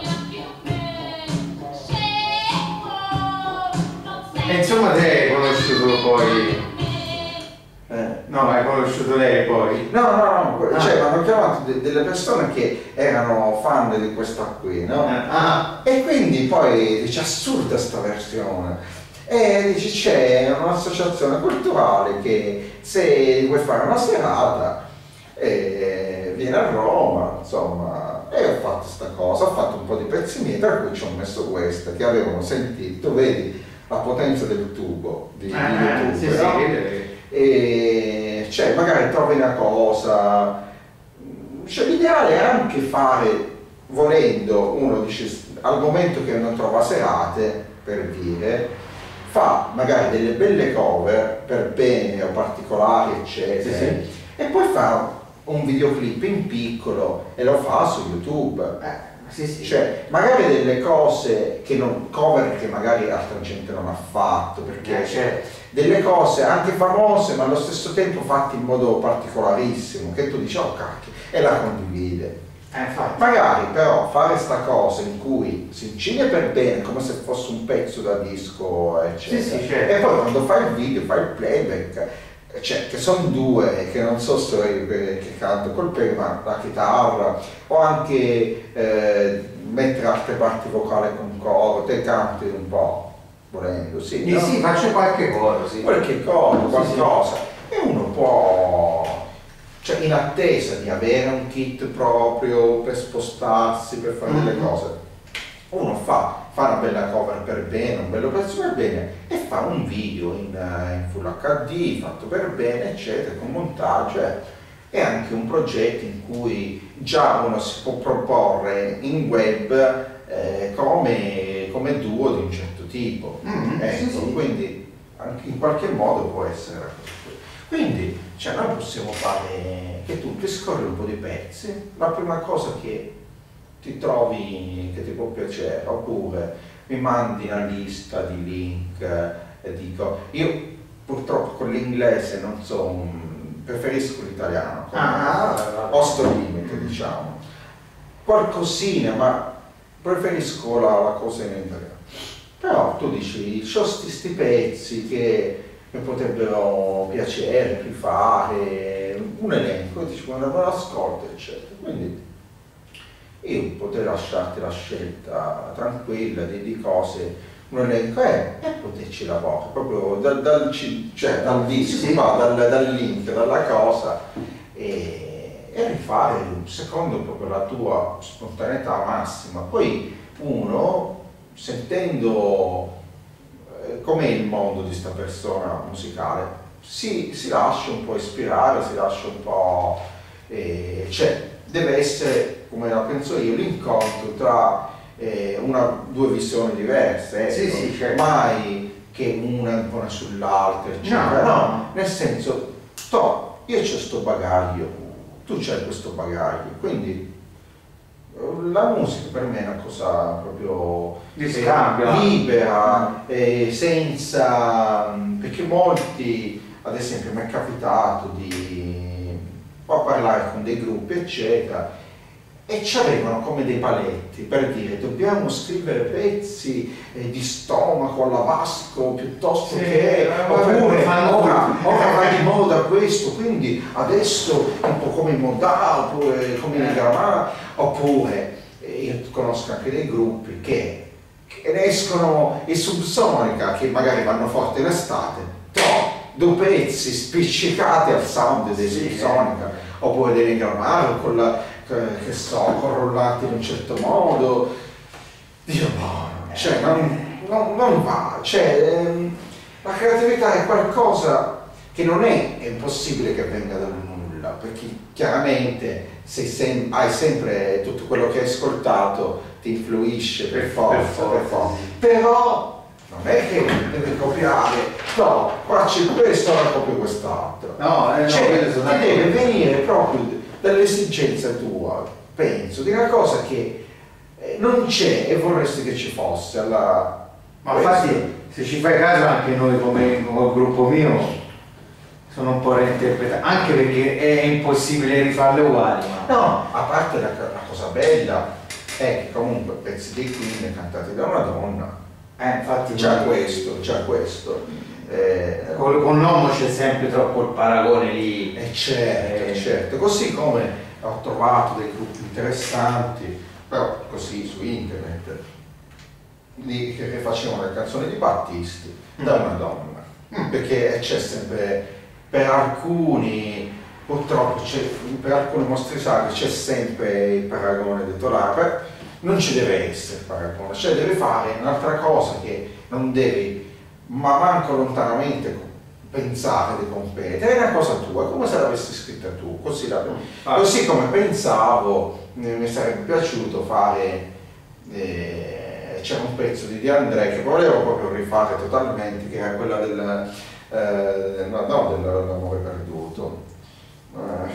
E insomma te hai conosciuto poi... Eh. No, hai conosciuto lei poi? No, no, no, Ah. cioè mi hanno chiamato de- delle persone che erano fan di questa qui, no? Ah, E quindi poi dice assurda sta versione. E dice c'è un'associazione culturale che se vuoi fare una serata eh, viene a Roma, insomma, e ho fatto sta cosa, ho fatto un po' di pezzi miei, tra cui ci ho messo questa che avevano sentito, tu vedi la potenza del tubo di, di ah, YouTube, sì, sì, no? sì. E cioè magari trovi una cosa, cioè l'ideale è anche fare, volendo, uno dice al momento che non trova serate, per dire, fa magari delle belle cover per bene o particolari eccetera, Sì, sì. e poi fa un videoclip in piccolo e lo fa su YouTube. Eh, sì, sì. Cioè, magari delle cose che non, cover che magari altra gente non ha fatto, perché Eh, certo. delle cose anche famose ma allo stesso tempo fatte in modo particolarissimo, che tu dici oh cacchio, e la condivide. Eh, infatti. Magari però fare sta cosa in cui si incide per bene come se fosse un pezzo da disco eccetera, Sì, sì, certo. e poi quando fai il video fai il playback, cioè che sono due, che non so se io che, che canto col playback, ma la chitarra o anche eh, mettere altre parti vocali con coro, te canti un po' volendo, sì, Sì, no? sì, faccio qualche cosa, sì. Qualche cosa, Sì, qualcosa, e uno può, cioè in attesa di avere un kit proprio per spostarsi, per fare delle Mhm. cose, uno fa, fa una bella cover per bene, un bello pezzo per bene e fa un video in, eh, in Full acca di, fatto per bene, eccetera, con montaggio, eh. È anche un progetto in cui già uno si può proporre in web eh, come, come duo di un certo tipo. Mhm, Ecco, sì, sì. quindi anche in qualche modo può essere una cosa così. Quindi cioè, noi possiamo fare che tu ti scorri un po' di pezzi, la prima cosa che ti trovi che ti può piacere, oppure mi mandi una lista di link e dico, io purtroppo con l'inglese non so, un- preferisco l'italiano, come Ah, ah, ho sto limite diciamo, qualcosina, ma preferisco la, la cosa in italiano. Però tu dici, c'ho sti, sti pezzi che mi potrebbero piacere, rifare, un elenco, e dici quando me lo ascolto, eccetera. Quindi io potrei lasciarti la scelta tranquilla di, di cose, un elenco è, e poterci lavorare, proprio dal, dal, ci- cioè, dal disco, Sì. ma dal, dal link, dalla cosa, e, e rifare secondo proprio la tua spontaneità massima. Poi uno, sentendo eh, com'è il mondo di sta persona musicale, si, si lascia un po' ispirare, si lascia un po', eh, cioè deve essere, come la penso io, l'incontro tra eh, una, due visioni diverse, Sì, ecco. sì, certo. Mai che una impone sull'altra, eccetera, No, no, no. nel senso, to, io c'ho sto bagaglio, tu c'hai questo bagaglio, quindi eh, la musica per me è una cosa proprio Di eh, scambio. libera, eh, senza, perché molti, ad esempio mi è capitato di o parlare con dei gruppi eccetera, e ci avevano come dei paletti per dire dobbiamo scrivere pezzi eh, di stomaco alla Vasco piuttosto sì, che oppure ora, ora va di moda questo, quindi adesso un po' come Modà oppure come il Gramà, oppure eh, io conosco anche dei gruppi che, che escono i Subsonica che magari vanno forte in estate, no, due pezzi spiccicati al sound dei sì, Subsonica, eh. oppure dei Gramaro con la che so, corrollati in un certo modo, Dio buono, cioè non, non, non va, cioè ehm, la creatività è qualcosa che non è, è impossibile che venga dal nulla, perché chiaramente sei sem- hai sempre tutto quello che hai ascoltato ti influisce per forza, per forza, per forza. Però non è che devi copiare, no, qua c'è questo, ora copio quest'altro, no, eh, no, cioè, sono ti deve venire proprio dall'esigenza tua, penso, di una cosa che eh, non c'è e vorresti che ci fosse. Alla... Ma infatti, se ci fai caso, anche noi come, come gruppo mio sono un po' reinterpretati, anche perché è impossibile rifarle uguali. Ma... No, a parte la, la cosa bella è che comunque pezzi dei Queen cantati da una donna, eh, infatti già questo, già questo. Eh, con, con l'uomo c'è sempre troppo il paragone lì. Eh certo, eh, certo, così come ho trovato dei gruppi interessanti, però così su internet, di, che, che facevano le canzoni di Battisti da una donna, mm. perché c'è sempre, per alcuni, purtroppo c'è, per alcuni mostri sacri c'è sempre il paragone detto là, non ci deve essere il paragone, cioè deve fare un'altra cosa che non devi ma manco lontanamente pensare di competere, è una cosa tua, come se l'avessi scritta tu, così, la, ah. così come pensavo, mi sarebbe piaciuto fare, eh, c'era un pezzo di De André che volevo proprio rifare totalmente, che era quella del, eh, no, no, dell'amore perduto, eh,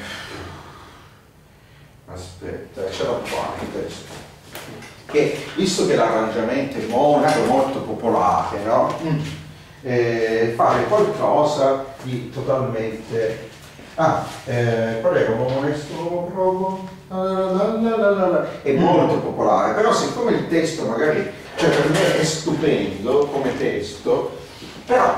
aspetta, c'era qua il testo. Che visto che l'arrangiamento è molto molto popolare, no? Mm. Eh, fare qualcosa di totalmente ah, eh, qual era? Un onesto provo è molto popolare, però siccome il testo magari, cioè per me è stupendo come testo, però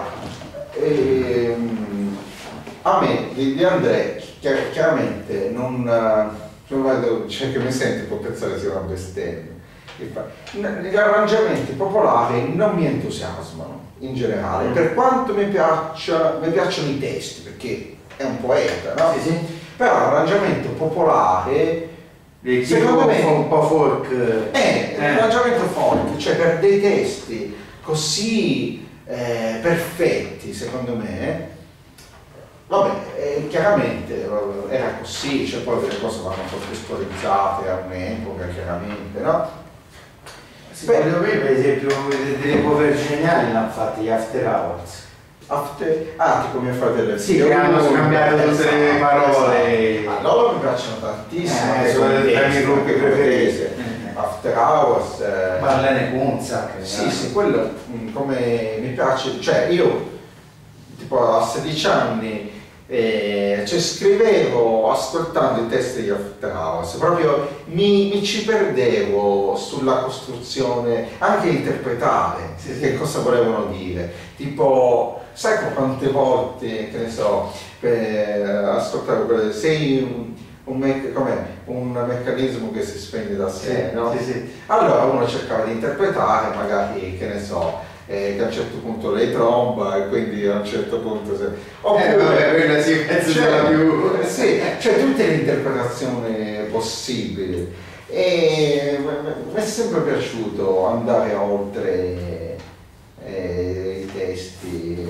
ehm, a me di, di André chiaramente non, cioè che mi sente può pensare sia una bestemmia. Gli arrangiamenti popolari non mi entusiasmano in generale, mm. per quanto mi, piaccia, mi piacciono i testi, perché è un poeta, no? Sì, sì. Però l'arrangiamento popolare, e secondo me, un po' folk, è eh. l'arrangiamento folk, cioè per dei testi così eh, perfetti, secondo me, vabbè, eh, chiaramente era così, cioè poi le cose vanno contestualizzate a un'epoca, chiaramente, no? Secondo me, per esempio, delle cover geniali l'hanno fatte gli After Hours. After... Ah, tipo mio fratello. Sì, che hanno scambiato tutte le parole. A loro mi piacciono tantissimo. Eh, sono tra i miei gruppi preferiti. After Hours. Eh... Marlene Kunzak. Sì, sì, quello come mi piace. Cioè, io tipo a sedici anni eh, cioè, scrivevo ascoltando i testi di After Hours, proprio mi, mi ci perdevo sulla costruzione, anche interpretare sì, sì. che cosa volevano dire, tipo sai quante volte, che ne so, per ascoltare quelle, sei un, un, me, un meccanismo che si spegne da sé, sì, no? Sì, sì. Allora uno cercava di interpretare, magari, che ne so, Eh, che a un certo punto lei tromba e quindi a un certo punto se... oppure eh, vabbè, quella sì, penso cioè, della più sì, cioè tutte le interpretazioni possibili e mi è sempre piaciuto andare oltre eh, i testi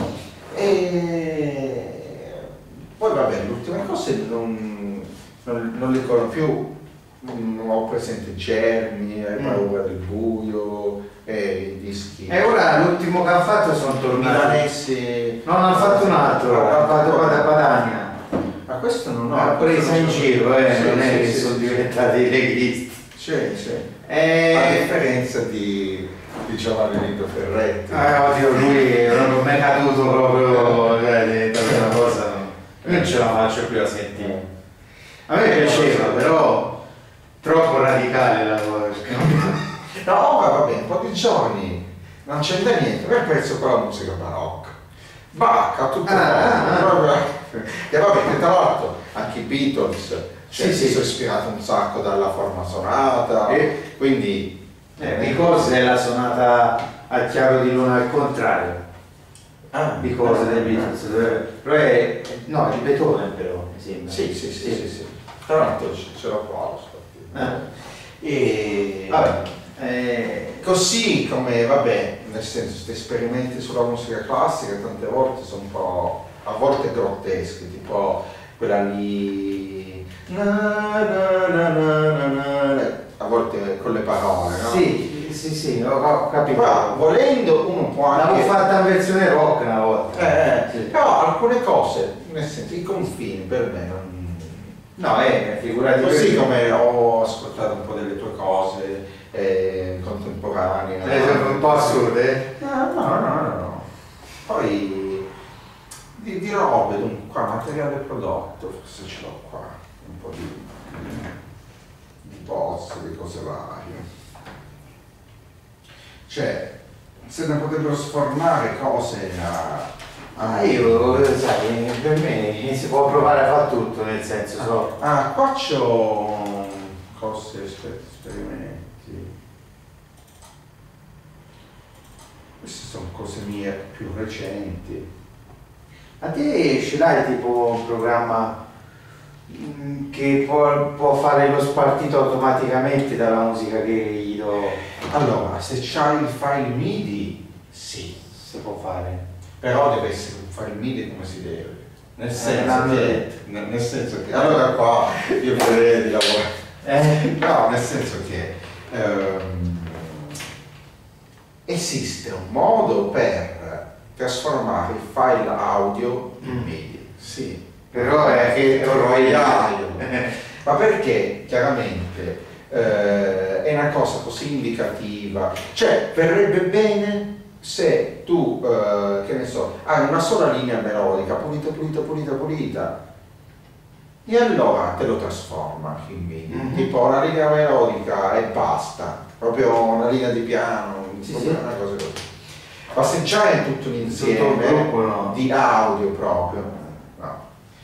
e poi vabbè l'ultima cosa non, non, non le corro più, non ho presente Germi, hai paura del buio e i dischi. E ora l'ultimo che hanno fatto sono tornati. Milanesi. No, hanno fatto un altro, hanno fatto qua da Padania. Ma questo non ho. Ha preso in giro, eh, sì, non è sì, che sì, sono sì. diventati leghisti. Sì, sì. E... A differenza di, di Giovanni Nito Ferretti. Eh, oddio, lui non mi è caduto proprio, cioè, è diventata una cosa, no? Io non ce la faccio più a sentire. A me piaceva, però Troppo radicale la cosa. No, ma va bene, un po' di giorni, non c'entra niente, per pezzo con la musica barocca. Bacca, tutto ah, proprio. E va bene, tra l'altro anche i Beatles cioè, sì, si sì. sono ispirati un sacco dalla forma sonata, e quindi... Eh, Because è la sonata a chiaro di luna al contrario. Ah, Because dei Beatles. Però è... no, è di Beethoven però, mi sembra. Sì, sì, sì, sì, sì, sì. Tra l'altro ce l'ho qua lo stato. Eh. E... Vabbè. Eh, Così come, vabbè, nel senso, questi esperimenti sulla musica classica tante volte sono un po', a volte grotteschi, tipo quella lì, na, na, na, na, na, na, a volte con le parole, no? sì, sì, sì, ho, ho capito. Ma volendo uno può anche... L'avevo fatta in versione rock una volta. Eh, Sì. però alcune cose, nel senso, i confini per me non... No, eh, figurati. Così come ho ascoltato un po' delle tue cose eh, contemporanee. Eh, sono un po' assurde. No, no, no, no, no. Poi di, di robe, dunque, qua, materiale prodotto, forse ce l'ho qua, un po' di, di post, di cose varie. Cioè, se ne potrebbero sfornare cose a... Ah, io, sai, per me si può provare a fare tutto, nel senso, so. Ah, qua c'ho cose, aspetta, esperimenti. Queste sono cose mie più recenti. A te ce l'hai tipo un programma mm, che può, può fare lo spartito automaticamente dalla musica che gli do? Allora, se c'hai il file MIDI, sì, Si può fare. però deve essere un file MIDI come si deve. Nel senso l'hanno che, detto. nel, nel senso che, allora qua io vorrei di lavorare. Eh? No, nel senso che ehm, esiste un modo per trasformare il file audio in Mm. MIDI, sì, Però è che è un roiaio, ma perché chiaramente eh, è una cosa così indicativa, cioè verrebbe bene se tu, eh, che ne so, hai una sola linea melodica, pulita, pulita, pulita, pulita, e allora te lo trasforma in MIDI, Mhm. tipo una linea melodica e basta, proprio una linea di piano, Sì, proprio sì. una cosa così. Ma se già è tutto un Tutto un insieme gruppo, no? di audio proprio, no.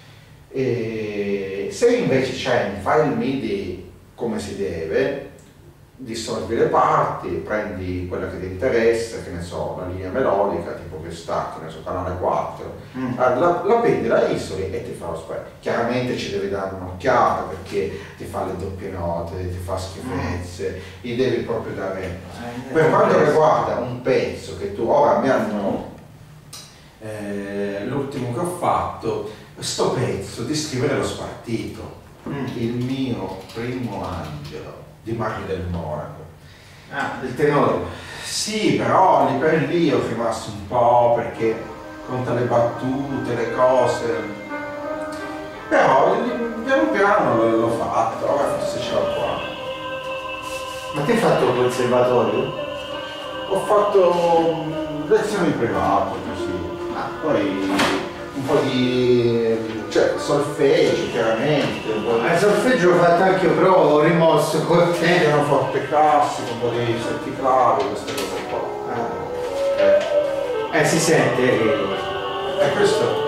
E se invece c'è un file MIDI come si deve, dissolvi le parti, prendi quella che ti interessa, che ne so, la linea melodica, tipo che sta, che ne so, canale quattro, Mm. la, la prendi, la isoli e ti fa lo spray. Chiaramente ci devi dare un'occhiata perché ti fa le doppie note, ti fa schifezze, gli devi proprio dare... Per quanto riguarda un pezzo che tu ora mi hanno, eh, l'ultimo che ho fatto, sto pezzo di scrivere lo spartito, Mm. il mio primo angelo di Mario del Monaco. Ah, il tenore. Sì, però lì per lì ho rimasto un po' perché conta le battute, le cose. Però lì, piano piano l'ho l'ho fatto, ora forse ce l'ho qua. Ma te hai fatto il conservatorio? Ho fatto mm, lezioni private così, poi un po' di cioè solfeggio chiaramente, un po' Il solfeggio l'ho fatto anche io, però ho rimosso con di te. pianoforte classico, un po' di setticlavi, queste cose qua. Eh, Eh, si sente che... e questo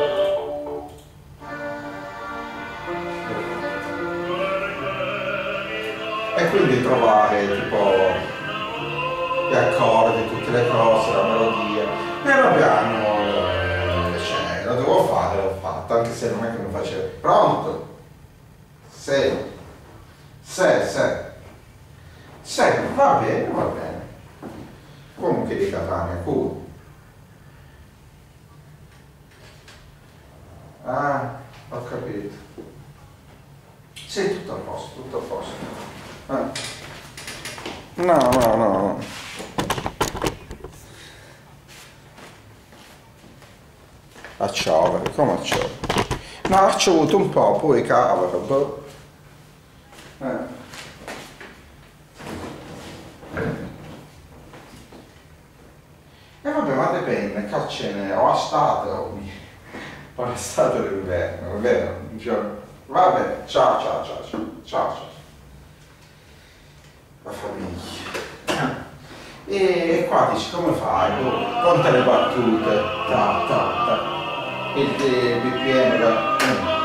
e quindi trovare tipo gli accordi, tutte le cose, la melodia, piano piano eh, cioè, lo devo fare, l'ho fatto, anche se non è che mi facevo. Pronto? Sei. Sei, sei. Sei, va bene, va bene. Comunque di Catania, culo. Ah, ho capito. Sì, tutto a posto, tutto a posto. Ah. No, no, no, no. A ciovere, come a ciovere? No, ha avuto un po', poi cavolo, boh. Eh. E vabbè, ma dipende, caccene, o estate o o estate d'inverno, va bene? Un giorno. Vabbè, ciao ciao ciao ciao ciao ciao. la famiglia. E qua dici come fai? Conta le battute, ta, ta, ta. Il B P M da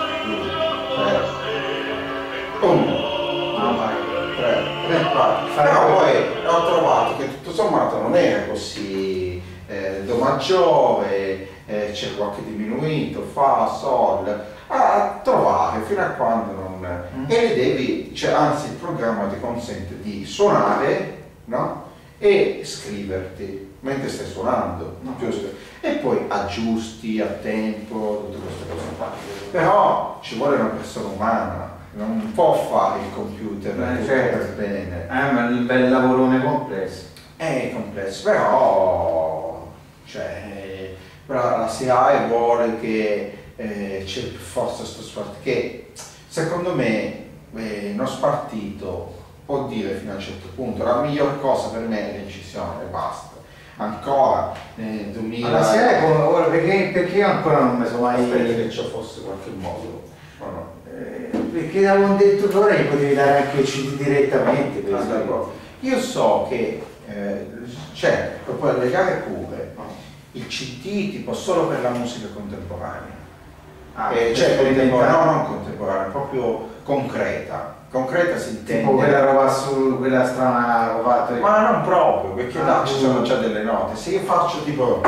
uno, due, tre, tre, quattro. Però poi ho trovato che tutto sommato non era così eh, do maggiore, eh, c'è qualche diminuito, fa, sol, a trovare fino a quando non... Mm. E le devi, cioè, anzi il programma ti consente di suonare, no? E scriverti mentre stai suonando, no? Giusto? E poi aggiusti a tempo, tutte queste cose qua. Però ci vuole una persona umana, non può fare il computer eh, tutto certo. per bene. Eh, ma il bel lavorone complesso. È complesso, però, cioè, però la S I A E vuole che eh, c'è per forza questo spartito, che secondo me eh, uno spartito può dire fino a un certo punto, la miglior cosa per me è l'incisione e basta. Ancora nel duemila... Ma la S I A E ora perché, perché io ancora non mi sono mai... Aspetta che ci fosse qualche modo, o no? Eh, perché avevo detto che ora gli potevi dare anche il C D direttamente. Per Allora, io so che eh, c'è, lo puoi legare pure, il C D tipo solo per la musica contemporanea. Ah, eh, cioè contemporanea, no, non contemporanea, proprio concreta. Concreta si intende. Tipo quella roba su quella strana che ho fatto io. Ma non proprio, perché ah, là ci sono già delle note. Se io faccio tipo.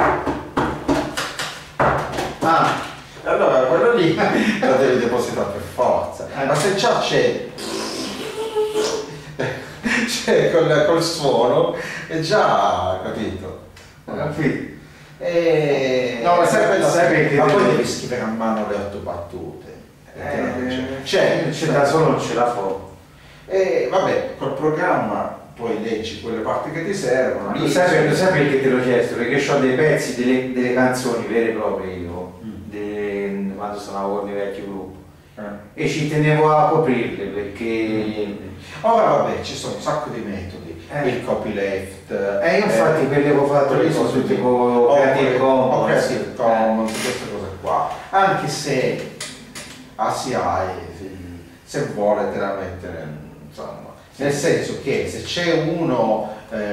Ah, allora quello lì lo devi depositare per forza. Eh. Ma se già c'è. c'è col, col suono, è già capito. ho capito. E... No, ma sai, sai perché ma poi devi- devi scrivere a mano le otto battute. Eh, C'è, c'è da solo non ce la fa. e vabbè, col programma poi leggi quelle parti che ti servono. Lo sai, lo sai perché te l'ho chiesto? Perché ho dei pezzi, delle, delle canzoni vere e proprie io, Mm. delle- quando suonavo con i miei vecchi gruppi. Eh. E ci tenevo a coprirle perché... Ora vabbè, ci sono un sacco di metodi, Eh. il copyleft. Eh, io infatti quelle che ho fatto lì sono tutte con Creative Commons. Creative Commons, queste cose qua. Anche se A S I A E, se vuole te la mette, insomma, nel senso che se c'è uno,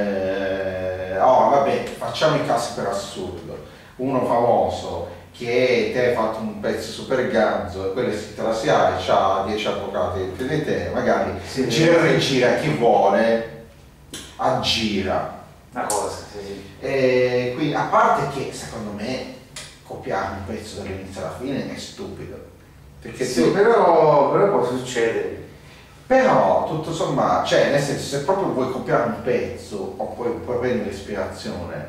eh, oh vabbè, facciamo i casi per assurdo, uno famoso che te hai fatto un pezzo super ganzo e quello è scritto alla S I A E, c'ha dieci avvocati più di te, magari Sì, gira sì. e rigira chi vuole, aggira. Una cosa, sì. E quindi, a parte che secondo me copiare un pezzo dall'inizio alla fine è stupido. Perché Sì, tu- però, però può succedere. Però tutto sommato, cioè nel senso, se proprio vuoi copiare un pezzo o puoi, puoi prendere ispirazione,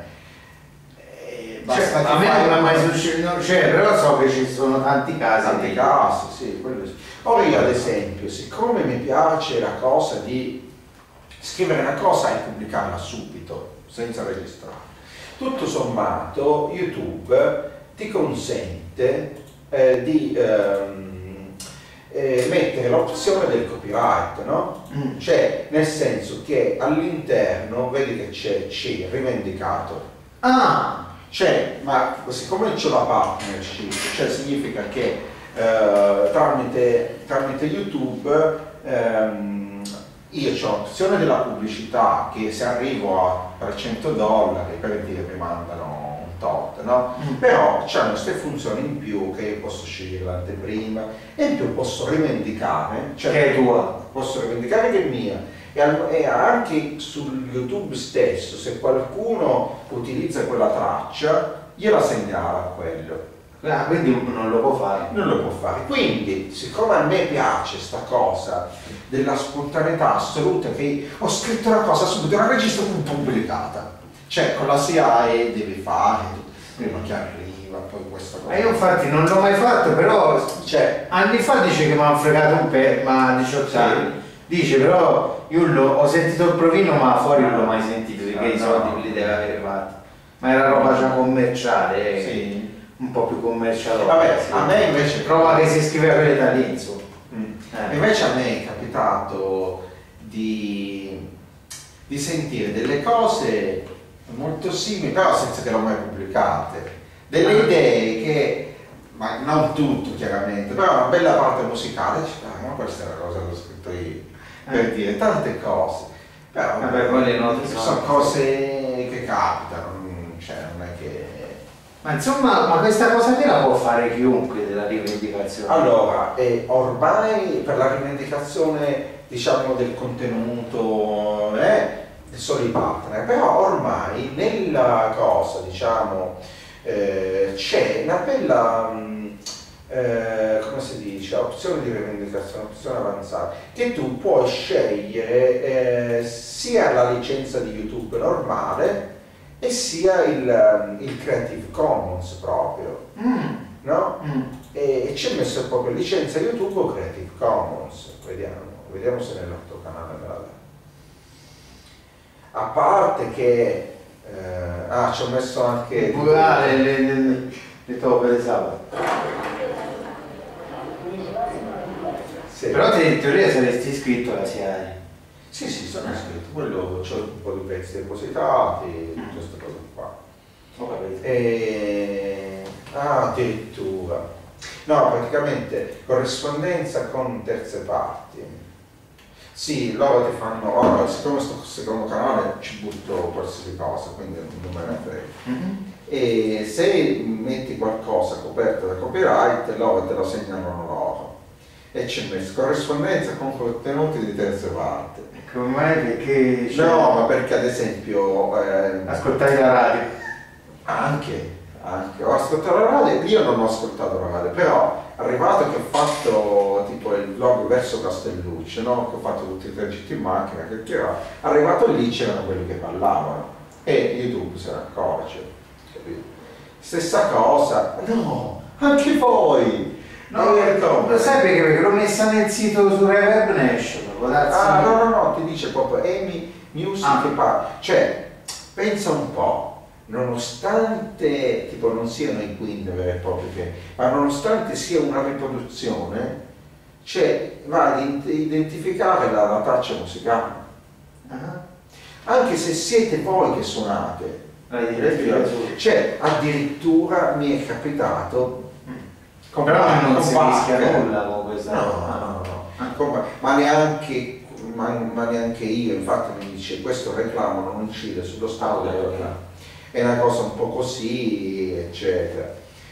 eh, basta Cioè, che a me fai- non è mai successo, cioè, però so che ci sono tanti casi. tanti di- casi, sì, quello sì. Ora io ad esempio, siccome mi piace la cosa di scrivere una cosa e pubblicarla subito, senza registrare, tutto sommato YouTube ti consente eh, di ehm, eh, mettere l'opzione del copyright, no? Mm. Cioè, nel senso che all'interno vedi che c'è C, rivendicato. Ah! Cioè, ma siccome c'è la partnership, cioè significa che eh, tramite, tramite YouTube ehm, io ho l'opzione della pubblicità che se arrivo a trecento dollari per dire mi mandano un tot, no? Mm. Però c'hanno queste funzioni in più che io posso scegliere l'anteprima e in più posso rivendicare, cioè Che è tua. posso rivendicare che è mia. E al- e anche su YouTube stesso, se qualcuno utilizza quella traccia, io la segnalo a quello. Ah, quindi non lo può fare. Non lo può fare. Quindi, siccome a me piace sta cosa della spontaneità assoluta, che ho scritto una cosa subito, la registro pubblicata. Cioè, con la S I A E devi fare, prima che arriva, poi questa cosa. E io infatti non l'ho mai fatto, però Cioè, anni fa dice che mi hanno fregato un pe', ma a diciotto Sì. anni. Dice però io l'ho- ho sentito il provino ma fuori non l'ho mai sentito perché Ah, i no. soldi li deve avere fatti. Ma era roba già commerciale, eh, sì. un po' più commerciale. Vabbè, a me invece... Prova che si scriveva quelle da lì, insomma. Mm. Eh. Invece a me è capitato di, di sentire delle cose molto simili, però senza che l'ho mai pubblicate. Delle Ah. idee che, ma non tutto chiaramente, però una bella parte musicale, dici, "Ah, ma questa è la cosa che ho scritto io", per Eh. dire tante cose. Però vabbè, poi le note sono, sono cose che capitano, cioè non è che... Ma insomma, ma questa cosa qui la può fare chiunque della rivendicazione? Allora, eh, ormai per la rivendicazione, diciamo, del contenuto eh, sono i partner, però ormai nella cosa, diciamo, eh, c'è una bella, mh, eh, come si dice, opzione di rivendicazione, opzione avanzata, che tu puoi scegliere eh, sia la licenza di YouTube normale e sia il, il Creative Commons proprio, Mm. no? Mm. E, e ci è messo proprio licenza YouTube o Creative Commons, vediamo, vediamo se nell'altro canale me la dà. A parte che, eh, ah, ci ho messo anche... Ah, le, le, le, le toppe di sabato. Sì. Però te in teoria saresti iscritto alla S I A E. Sì, sì, sono iscritto, quello c'ho un po' di pezzi depositati, tutte queste cose qua. Ho capito. E... Ah, addirittura. No, praticamente corrispondenza con terze parti. Sì, loro ti fanno, ora siccome sto secondo canale ci butto qualsiasi cosa, quindi non me ne frega. Mm-hmm. E se metti qualcosa coperto da copyright, loro te lo segnalano loro. E c'è messo corrispondenza con contenuti di terze parti. Come mai? Perché... No, ma perché ad esempio... Eh, ascoltavi la radio. Anche, anche. Ho ascoltato la radio, io non ho ascoltato la radio, però arrivato che ho fatto tipo il vlog verso Castelluccio, no? Che ho fatto tutti i tragitti in macchina, che c'era, arrivato lì c'erano quelli che parlavano e YouTube se ne accorge, capito? Stessa cosa, no, anche voi! No, eh, lo sai perché? Perché l'ho messa nel sito su Reverb Nation, può darsi... Ah, no, no, no, ti dice proprio Amy Music Ah. che parla, cioè, pensa un po'. Nonostante tipo non siano i Queen veri e propri, che, ma nonostante sia una riproduzione, cioè, va ad identificare la, la traccia musicale. Ah. Anche se siete voi che suonate. La identifica su- Cioè, addirittura mi è capitato. con- Però non con si Bach. rischia nulla con questa... No, no, no, no. Con- ma neanche, ma, ma neanche io, infatti mi dice questo reclamo non incide sullo stato del reclamo. È una cosa un po' così, eccetera.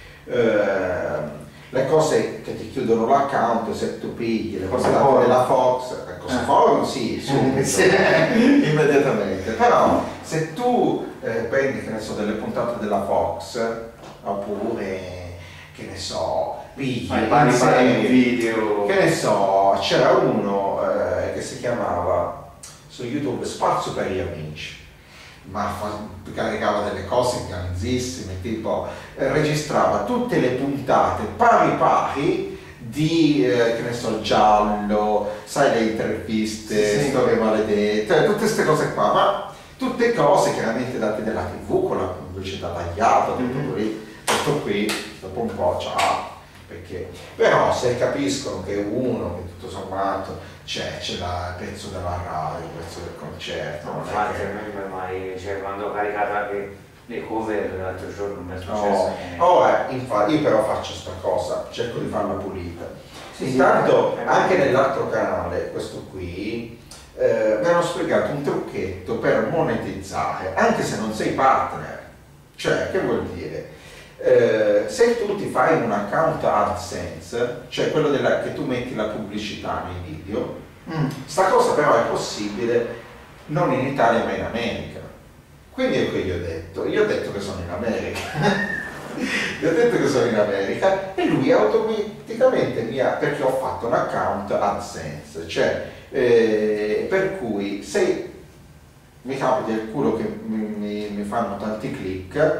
Eh, le cose che ti chiudono l'account se tu pigli, le cose Cosa della Fox, le cose Eh. forum sì, subito, Sì. immediatamente. Però se tu eh, prendi, che ne so, delle puntate della Fox, oppure, che ne so, pigli, Ma i vari inserti, video... che ne so, c'era uno eh, che si chiamava su YouTube Spazio per gli amici, ma fa- caricava delle cose ganzissime, tipo eh, registrava tutte le puntate pari pari di, eh, che ne so, Giallo, sai, le interviste, Sì, sì. storie maledette, cioè, tutte queste cose qua, ma tutte cose chiaramente date dalla tivù con la pubblicità tagliata, tutto Mhm. qui, tutto qui, dopo un po' ciao. Perché? Però se capiscono che uno che tutto sommato c'è, c'è la- il pezzo della radio, il pezzo del concerto, No, non è infatti che- a me non è mai... Cioè, quando ho caricato anche le cover l'altro giorno mi è successo No, niente. ora infatti io però faccio sta cosa, cerco di farla pulita. Sì, Intanto sì, eh, anche eh. nell'altro canale, questo qui, eh, mi hanno spiegato un trucchetto per monetizzare, anche se non sei partner. Cioè, che vuol dire? Eh, se tu ti fai un account AdSense, cioè quello della, che tu metti la pubblicità nei video, Mm. sta cosa però è possibile non in Italia ma in America. Quindi è quello che gli ho detto, io ho detto che sono in America, gli ho detto che sono in America e lui automaticamente mi ha, perché ho fatto un account AdSense, cioè eh, per cui se mi capita il culo che mi, mi- mi fanno tanti click,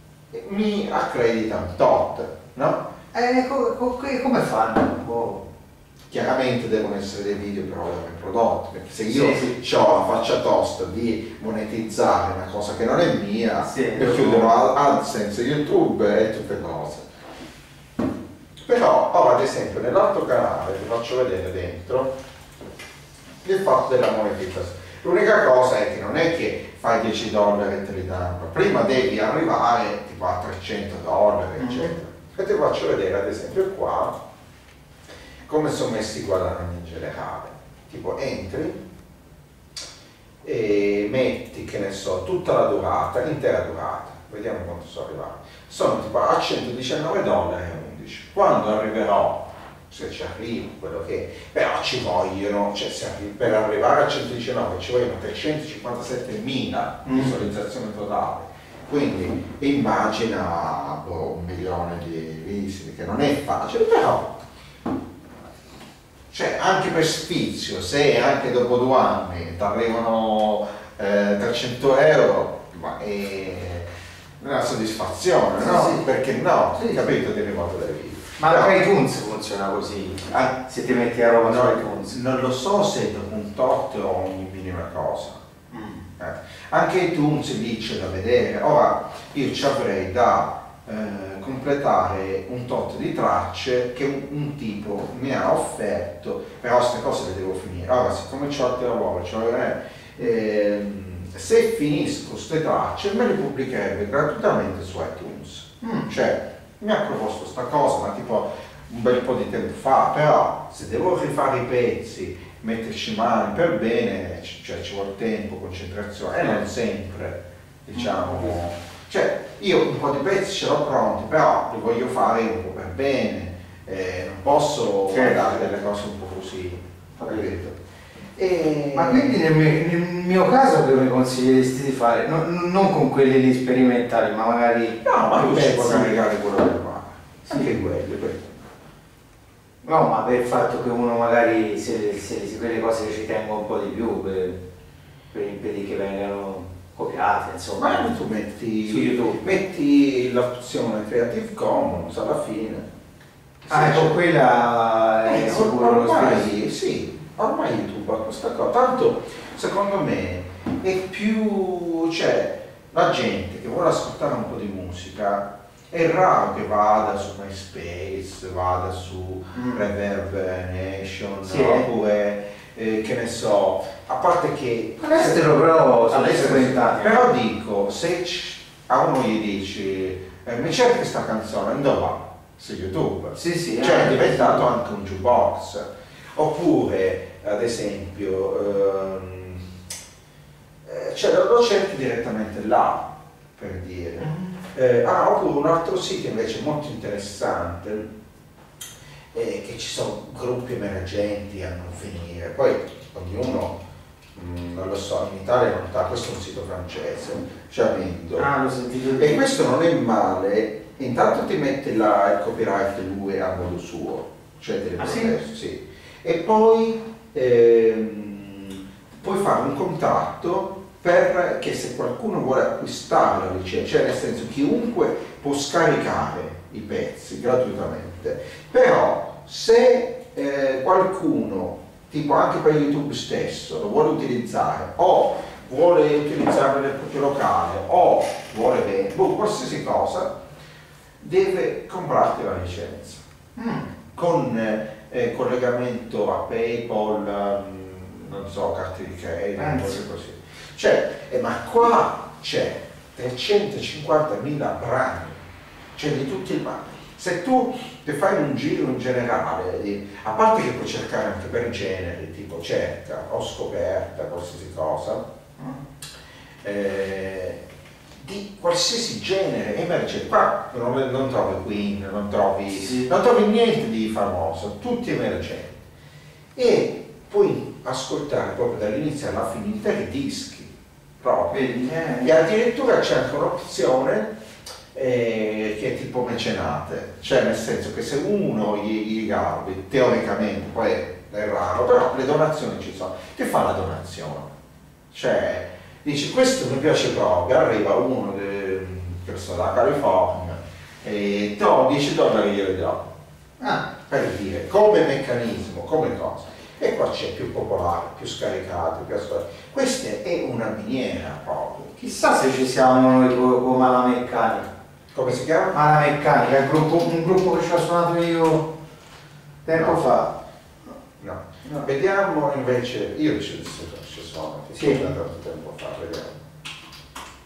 mi accredita un tot, no? Eh, co- co- come fanno? Boh. Chiaramente devono essere dei video però ben prodotti, perché se io Sì, ho la faccia tosta di monetizzare una cosa che non è mia, Sì, mi lo chiudono so. Ad- AdSense, YouTube e tutte cose. Però ora ad esempio nell'altro canale ti faccio vedere dentro il fatto della monetizzazione. L'unica cosa è che non è che fai dieci dollari e te li danno, prima devi arrivare tipo a trecento dollari, Mm. eccetera. E ti faccio vedere ad esempio qua come sono messi i guadagni in generale. Tipo entri, e metti, che ne so, tutta la durata, l'intera durata, vediamo quanto sono arrivato, sono tipo a centodiciannove dollari e undici. Quando arriverò, se ci arrivo, quello che è, però ci vogliono, cioè se arri- per arrivare a centodiciannove ci vogliono trecentocinquantasettemila Mm. visualizzazioni totali, quindi immagina boh, un milione di visite, che non è facile, però cioè anche per sfizio, se anche dopo due anni ti arrivano eh, trecento euro, ma è una soddisfazione, no? Sì, sì. Perché no? Sì, capito, di remoto delle video. Ma Però- anche iTunes funziona così, Ah, se ti metti a roba su no, iTunes. non lo so se dopo un tot o ogni minima cosa. Mm. Eh, Anche iTunes lì c'è da vedere. Ora io ci avrei da eh, completare un tot di tracce che un, un tipo mi ha offerto, però queste cose le devo finire. Ora, siccome c'ho altre lavoro, cioè, ehm, se finisco queste tracce me le pubblicherebbe gratuitamente su iTunes. Mm. Cioè, mi ha proposto sta cosa, ma tipo un bel po' di tempo fa, però se devo rifare i pezzi, metterci mani per bene, c- cioè ci vuole tempo, concentrazione, e non sempre, diciamo. Cioè, io un po' di pezzi ce l'ho pronti, però li voglio fare un po' per bene, eh, non posso Certo. guardare delle cose un po' così, capito? E... Ma quindi nel mio, nel mio caso che mi consiglieresti di fare? No- non con quelli lì sperimentali, ma magari No, ma tu ci pezzi. puoi caricare quello che va, Sì. anche quelli, quelli. No, ma per il fatto che uno magari se, se, se quelle cose che ci tengo un po' di più per, per impedire che vengano copiate, insomma. Ma tu metti, Su YouTube. metti l'opzione Creative Commons alla fine. Ah, Se ecco, c'è- quella è Eh, sicuro lo ormai, spirito. sì, ormai YouTube ha questa cosa. Tanto, secondo me, è più... cioè, la gente che vuole ascoltare un po' di musica è raro che vada su MySpace, vada su Mm. Reverb Nation, Sì. oppure, eh, che ne so, a parte che... All'estero però sono All'estero, frequentati. però dico, se c- a uno gli dici eh, mi cerchi questa canzone, dove va? Su YouTube. Sì, sì. Cioè eh. è diventato anche un jukebox. Oppure, ad esempio, ehm, eh, cioè lo, lo cerchi direttamente là, per dire. Mm. Eh, ah, oppure un altro sito invece molto interessante, eh, che ci sono gruppi emergenti a non finire. Poi ognuno, mh, non lo so, in Italia non sta, questo è un sito francese, cioè Mindo. Ah, l'ho sentito E dire. questo non è male, intanto ti mette là il copyright lui a modo suo, cioè delle Ah, sì? proteste, sì. E poi ehm, puoi fare un contratto per che se qualcuno vuole acquistare la licenza, cioè nel senso chiunque può scaricare i pezzi gratuitamente, però se eh, qualcuno, tipo anche per YouTube stesso, lo vuole utilizzare o vuole utilizzarlo nel proprio locale o vuole vendere, boh, qualsiasi cosa, deve comprarti la licenza Mm. con eh, collegamento a PayPal, mm, non so, carte di credito, Penso. cose così. Cioè, eh, ma qua c'è trecentocinquantamila brani, cioè di tutti i brani. Se tu ti fai un giro in generale, di- a parte che puoi cercare anche per generi, tipo cerca o scoperta, qualsiasi cosa, eh, di qualsiasi genere emerge, qua non, non trovi Queen, non trovi, Sì. non trovi niente di famoso, tutti emergenti. E puoi ascoltare proprio dall'inizio alla fine interi dischi proprio. Vedi? Eh. E addirittura c'è anche un'opzione eh, che è tipo mecenate, cioè nel senso che se uno gli, gli garbi, teoricamente, poi è raro, però le donazioni ci sono, ti fa la donazione. Cioè, dici questo mi piace proprio, arriva uno de, che so, dalla California e do dieci dollari glieli do. Ah, Per dire, come meccanismo, come cosa. E qua c'è più popolare, più scaricato, più ascoltato. Questa è una miniera proprio. chissà se ci siamo noi con con Malameccanica. Come si chiama? Malameccanica, il gruppo, un gruppo che ci ho suonato io tempo No. fa. No. No. Vediamo invece, io ci, ci sono, che Sì. da tanto tempo fa, vediamo.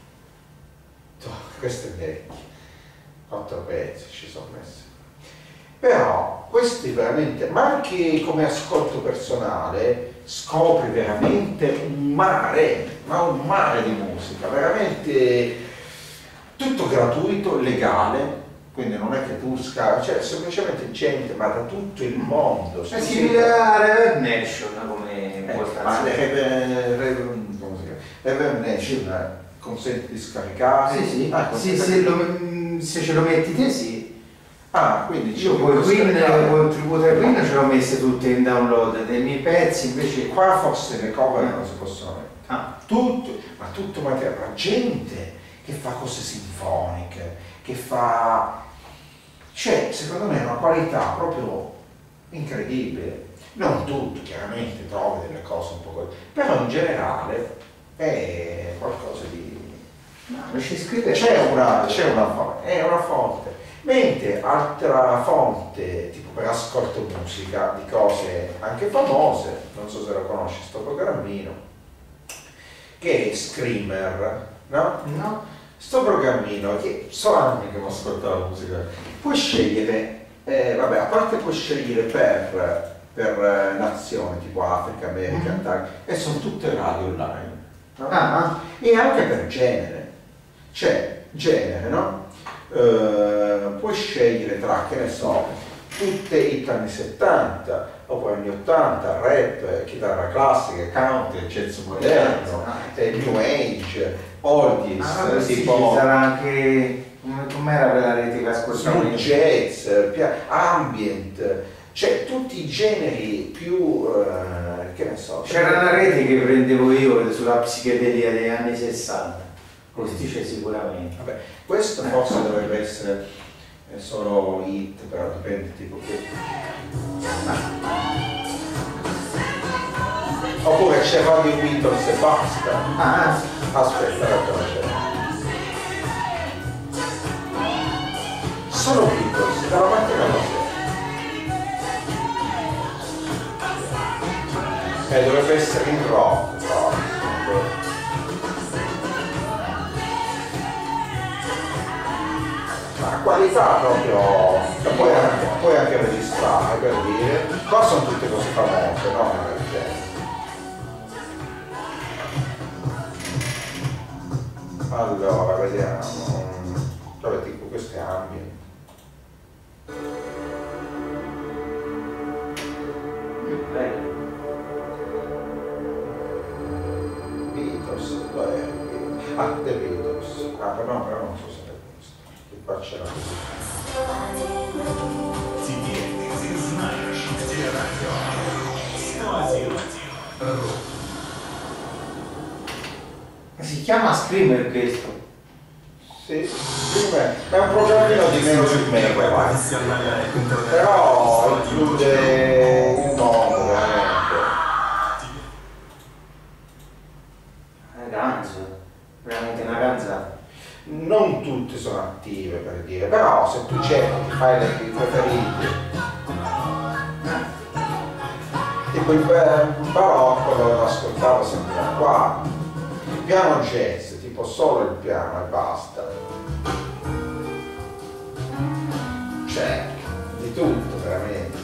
Toh, questo è vecchio, otto pezzi ci sono messi. Però questi veramente, ma anche come ascolto personale, scopri veramente un mare, ma un mare di musica, veramente tutto gratuito, legale, quindi non è che tu scavi, cioè semplicemente gente, ma da tutto il mondo. È simile a Reverb Nation come eh, ma impostazione. Reverb Reverb Nation consente di scaricare? Sì, sì, ah, sì, se, lo, se ce lo metti te sì. Ah, quindi Io poi Queen, con il tributo ai Queen ce l'ho messe tutte in download, dei miei pezzi invece qua forse le cover non si possono mettere. Ah. Tutto, ma tutto materiale, la gente che fa cose sinfoniche, che fa... Cioè, secondo me è una qualità proprio incredibile. Non tutto, chiaramente trovi delle cose un po' così, però in generale è qualcosa di... No, non ci scrive. C'è una, c'è una fonte, è una fonte. Mentre altra fonte, tipo per ascolto musica, di cose anche famose, non so se lo conosci, sto programmino, che è Screamer, no? No? Sto programmino, che so anni che mi ascolto la musica, puoi scegliere, eh, vabbè, a parte puoi scegliere per, per eh, nazione, tipo Africa, America, Mm. Italia, e sono tutte radio online, no? Ah, E anche per genere, cioè genere, no? Uh, puoi scegliere tra, che ne so, tutte i anni settanta, oppure anni ottanta, rap, chitarra classica, country, jazz moderno, eh, new age, oldies, ah, sì, tipo ci sarà anche, come- com'era quella rete che ascoltavo smooth io? jazz, pia- ambient, cioè tutti i generi più, eh, che ne so. C'era una rete che prendevo io sulla psichedelia degli anni sessanta, così c'è sicuramente. Vabbè, questo forse dovrebbe essere eh, solo hit, però dipende tipo che... Oppure c'è Radio Beatles e basta. Ah, Aspetta, aspetta, c'è. Solo Beatles, dalla mattina alla sera. Eh, dovrebbe essere in rock, però. La qualità proprio, la puoi anche, puoi anche registrare per dire, qua sono tutte cose famose, no? Perché... Allora, vediamo, vabbè, tipo queste ambient. bello. Beatles, dov'è? Ah, The Beatles, ah però, però non so se è questo, che qua c'era così. Теперь ты знаешь, где радио. сто один ру. Si chiama Screamer questo. Sì, prima è un programmino di meno di meno, però include un mondo veramente. Una ganza, veramente una ganza. Non tutte sono attive per dire, però se tu cerchi, fai le i preferiti. Tipo il eh, barocco lo ascoltavo sempre da qua. Il piano jazz, tipo solo il piano e basta. Cioè, di tutto veramente.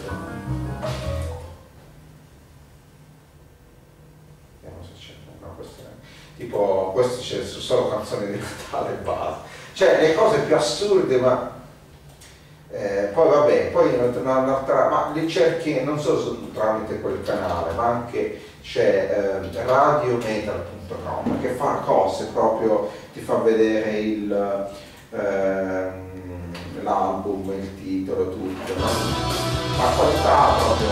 Vediamo se c'è. No, questo è. Tipo, questo c'è solo canzoni di Natale e basta. Cioè, le cose più assurde, ma eh, poi vabbè, poi un'altra, ma li cerchi non solo tramite quel canale, ma anche c'è eh, radiometal punto com che fa cose proprio, ti fa vedere il ehm, l'album, il titolo, tutto, no? Ma qualità proprio,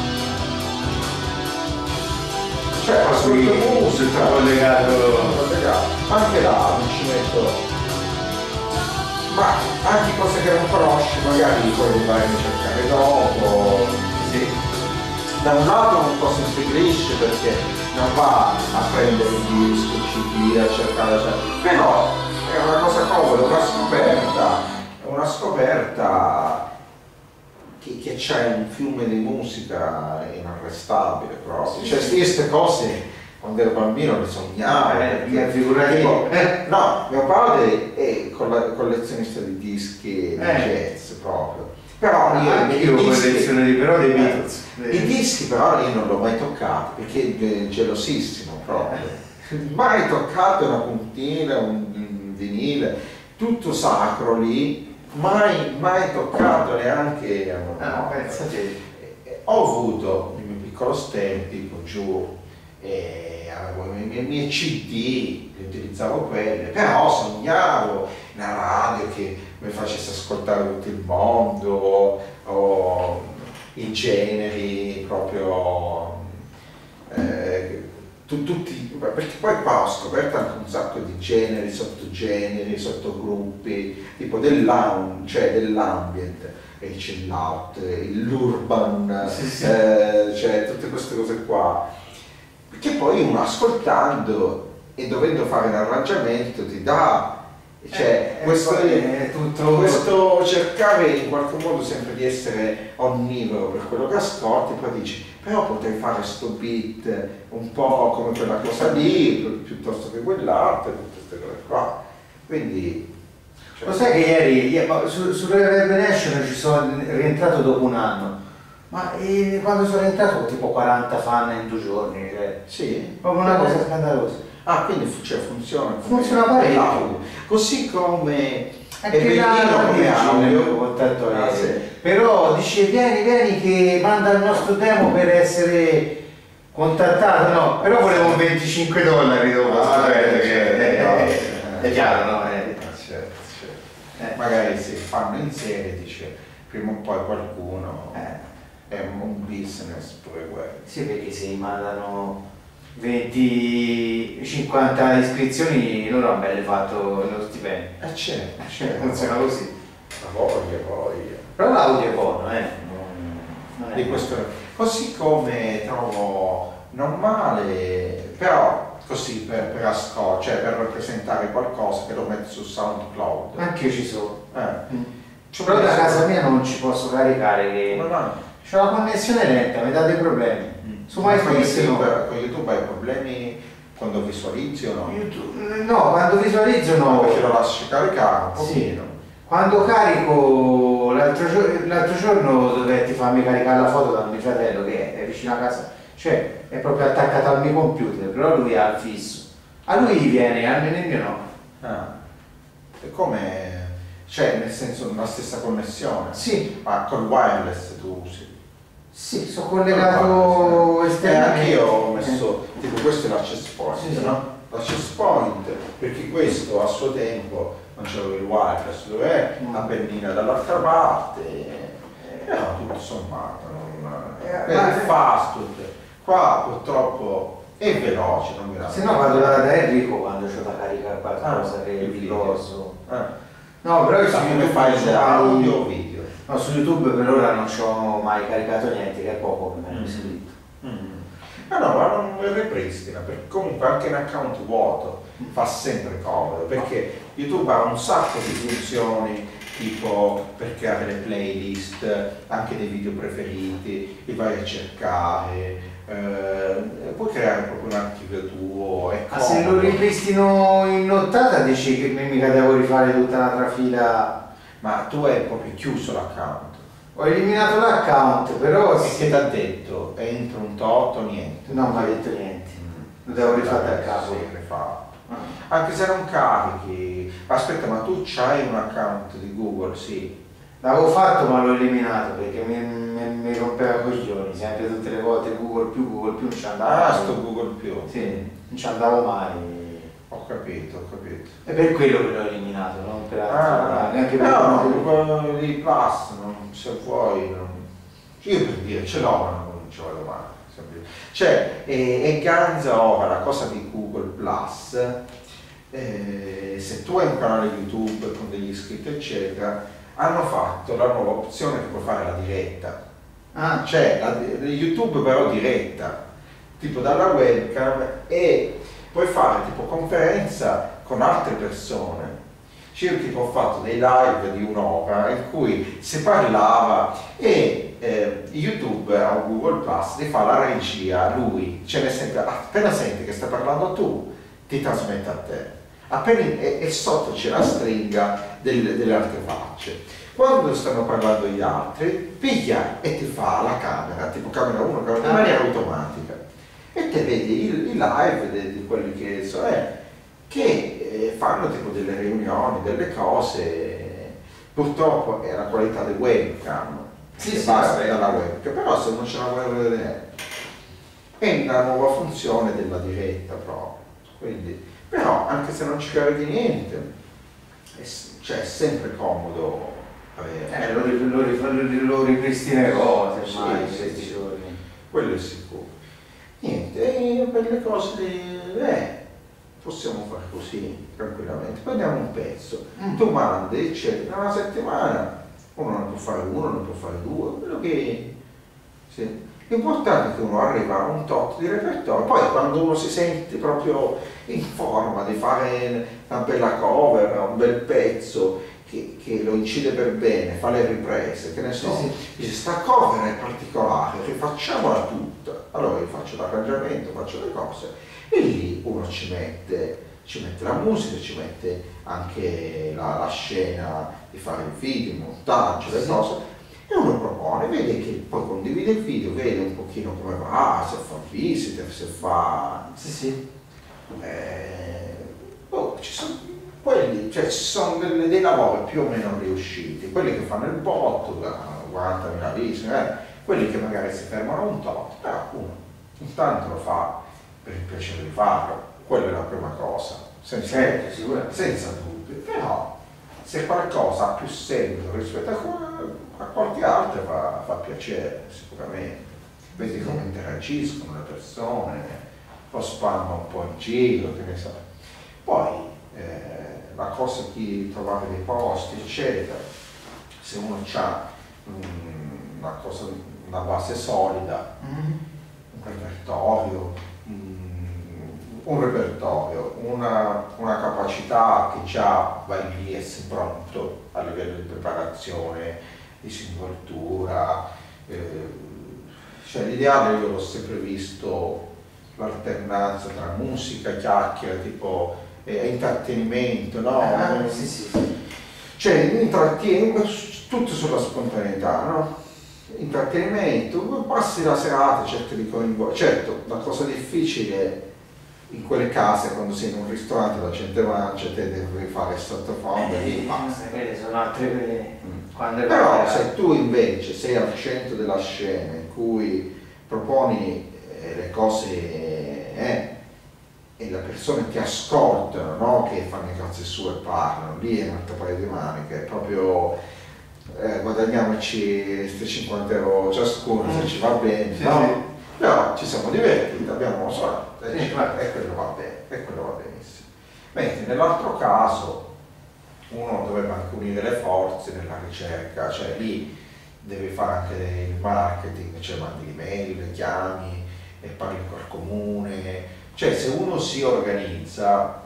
cioè ascolto musica collegato. collegato, anche là non ci metto, ma anche cose che non conosci magari puoi vai a cercare dopo, sì. Da un lato un po' si impigrisce perché non va a prendere il disco, il C D, a cercare, cioè, però è una cosa comoda, una scoperta, una scoperta che, che c'è un fiume di musica inarrestabile proprio, cioè queste cose quando ero bambino le sognavo, Eh, perché figurati. tipo, eh, no, mio padre è coll- collezionista di dischi di Eh. jazz proprio, Però io, anche i, io dischi, colleziono però dei Beatles. i dischi però io non l'ho mai toccati perché è gelosissimo proprio. Mai toccato una puntina, un, un vinile, tutto sacro lì, mai, mai toccato neanche a Ah, no, pensate. Ho avuto il mio piccolo stampico giù, e avevo i miei, i miei C D, utilizzavo quelle, però sognavo una radio che mi facesse ascoltare tutto il mondo, o i generi proprio, eh, tu, tutti, perché poi qua ho scoperto anche un sacco di generi, sottogeneri, sottogruppi, tipo dell'am, cioè dell'ambient, il chill out, l'urban, sì, sì. Eh, cioè tutte queste cose qua, che poi uno ascoltando e dovendo fare un arrangiamento ti dà, cioè Eh, questo, è tutto... questo cercare in qualche modo sempre di essere onnivoro per quello che ascolti, poi dici però potrei fare sto beat un po' come quella cosa lì piuttosto che quell'altra, tutte queste cose qua, quindi Lo sai che ieri, ieri su, su Reverb Nation ci sono rientrato dopo un anno, ma eh, quando sono rientrato ho tipo quaranta fan in due giorni, cioè, sì, proprio una cosa scandalosa. ah, quindi cioè, funziona Funziona parecchio. l'audio. Così come Anche è là bellino non come audio, contatto ah, ieri. sì. Però dice vieni, vieni che manda il nostro demo per essere contattato, no, però volevo venticinque dollari dopo, Ah, sapete, eh, che- no, eh, eh, è chiaro, no? Eh. certo, certo. Eh. Magari se fanno in serie dice prima o poi qualcuno Eh. è un business pure quello. Sì, perché se gli mandano venti cinquanta iscrizioni loro hanno belle fatto lo stipendio. Eh certo, Cioè, certo. funziona così. La voglia, voglia. Però l'audio è buono, eh. Non, non è Di questo, così come trovo normale, però così per, per ascolto, cioè per rappresentare qualcosa che lo metto su SoundCloud. Anche io ci sono. Eh. Mm. Ci ho Però da messo- casa mia non ci posso caricare, che Ma no. c'ho la connessione lenta, mi dà dei problemi. Su Ma con MySpace no. YouTube, con YouTube hai problemi quando visualizzi o no? YouTube- no, quando visualizzo no. Perché lo lasci caricare un Sì. pochino. Quando carico l'altro giorno, l'altro giorno dovetti farmi caricare la foto da mio fratello che è vicino a casa, cioè è proprio attaccato al mio computer, però lui ha il fisso. A lui viene, almeno il mio no. Ah. E come, cioè nel senso la stessa connessione? Sì, Ma col wireless tu usi? sì, sono collegato E esternamente. anche io ho messo, tipo questo è l'access point, Sì, sì. no? L'access point, perché questo a suo tempo non c'avevo il wireless, dov'è Mm. la pennina dall'altra parte, però tutto sommato, non, Eh, è ma- fast food. Qua purtroppo è veloce, non mi Se no vado da da Enrico quando c'ho da caricare qualcosa Ah, che il vi video. posso. Eh. No, però io su Come YouTube fai c'è- audio o video? No, su YouTube per ora non ci ho mai caricato niente, che è poco che me ne Mm. ho iscritto. Mm. Ma no, ma non lo ripristina, perché comunque anche un account vuoto fa sempre comodo, perché YouTube ha un sacco di funzioni, tipo per creare le playlist, anche dei video preferiti, li vai a cercare, eh, puoi creare proprio un archivio tuo, è Ma se lo comodo. ripristino in nottata dici che mica devo rifare tutta un'altra fila. Ma tu hai proprio chiuso l'account. Ho eliminato l'account, però E sì. che ti ha detto? Entro un tot o niente? Non mi ha detto niente. Lo devo rifare da capo. Sì, rifatto. Ah. Anche se non carichi. Aspetta, ma tu c'hai un account di Google, sì. L'avevo fatto ma l'ho eliminato perché mi, mi, mi rompeva i coglioni, sempre tutte le volte Google più, Google più, non ci andavo Ah, mai. sto Google più. Sì, non ci andavo mai. Ho capito, ho capito. È per quello che l'ho eliminato, non per altro. Ah, neanche per no, quello di Plus, non, se vuoi, non... Io per dire, ce l'ho, ma non ci vado mai. sempre. Cioè, è, è ganza ora la cosa di Google Plus. Eh, se tu hai un canale YouTube con degli iscritti eccetera, hanno fatto la nuova opzione che puoi fare la diretta, Ah, cioè la, YouTube però diretta, tipo dalla webcam, e puoi fare tipo conferenza con altre persone. Cioè, io tipo ho fatto dei live di un'ora in cui si parlava e eh, YouTube a Google Plus ti fa la regia, lui, cioè nel senso, appena sente che sta parlando tu, ti trasmette a te. Appena e, e sotto c'è la stringa del- delle altre facce. Quando stanno parlando gli altri, piglia e ti fa la camera, tipo camera uno, camera due, in maniera automatica. E te vedi il, il live di, di quelli che so, eh, che eh, fanno tipo delle riunioni, delle cose. Purtroppo è la qualità del webcam, Sì, che sì, basta vabbè. dalla webcam, però se non ce la vuoi vedere è una nuova funzione della diretta proprio. Quindi, però anche se non ci credi niente, è, cioè, è sempre comodo avere. Eh, lo, ri- lo, ri- lo, ri- lo ripristinerò, Sì, semmai, in sì, questi sì. giorni. Quello è sicuro. Niente, e per le cose di, eh, possiamo fare così tranquillamente. Prendiamo un pezzo, Mm. tu mandi, eccetera, una settimana, uno ne può fare uno, ne può fare due, quello che. Sì. L'importante è che uno arriva a un tot di repertorio, poi quando uno si sente proprio in forma di fare una bella cover, un bel pezzo che, che lo incide per bene, fa le riprese, che ne so, Sì, dice sta cover è particolare, rifacciamola tutta, allora io faccio l'arrangiamento, faccio le cose e lì uno ci mette, ci mette la musica, ci mette anche la, la scena di fare il video, il montaggio, le Sì. cose. E uno propone, vede che poi condivide il video, vede un pochino come va, se fa visite, se fa. Sì, sì. Eh, oh, ci sono quelli, cioè ci sono delle- dei lavori più o meno riusciti, quelli che fanno il botto da quarantamila visite, eh, quelli che magari si fermano un tot, però uno intanto lo fa per il piacere di farlo, quella è la prima cosa, senza, Certo, sicuramente. senza dubbio, però se qualcosa ha più seguito rispetto a, a qualche altro fa, fa piacere sicuramente, vedi come interagiscono le persone, lo spamma un po' in giro, che ne so. Poi eh, la cosa di trovare dei posti, eccetera, se uno ha una cosa, una base solida, Mm. un repertorio, mm, un repertorio, una, una capacità che già va in lì e pronto a livello di preparazione, di singolatura, eh, cioè l'ideale io l'ho sempre visto l'alternanza tra musica, chiacchiere, tipo eh, intrattenimento, no? Ah, sì, sì, sì. Cioè intrattieni tutto sulla spontaneità, no? Intrattenimento, passi la serata, cerchi di coinvolgere. Certo, la cosa difficile in quelle case, quando sei in un ristorante, la gente mangia, te devi fare il sottofondo e lì basta. Quelle sono altre quelle. Mm. Quando è Però bella- se tu invece sei al centro della scena in cui proponi eh, le cose eh, e le persone ti ascoltano, no? Che fanno i cazzi su e parlano, lì è un altro paio di maniche, è proprio eh, guadagniamoci questi cinquanta euro ciascuno se ci va bene, Sì, no? sì. Però ci siamo divertiti, abbiamo suonato e, Sì, ci- certo. e quello va bene, e quello va benissimo. Mentre nell'altro caso uno dovrebbe anche unire le forze nella ricerca, cioè lì devi fare anche il marketing, cioè mandi email, chiami e parli col comune, cioè se uno si organizza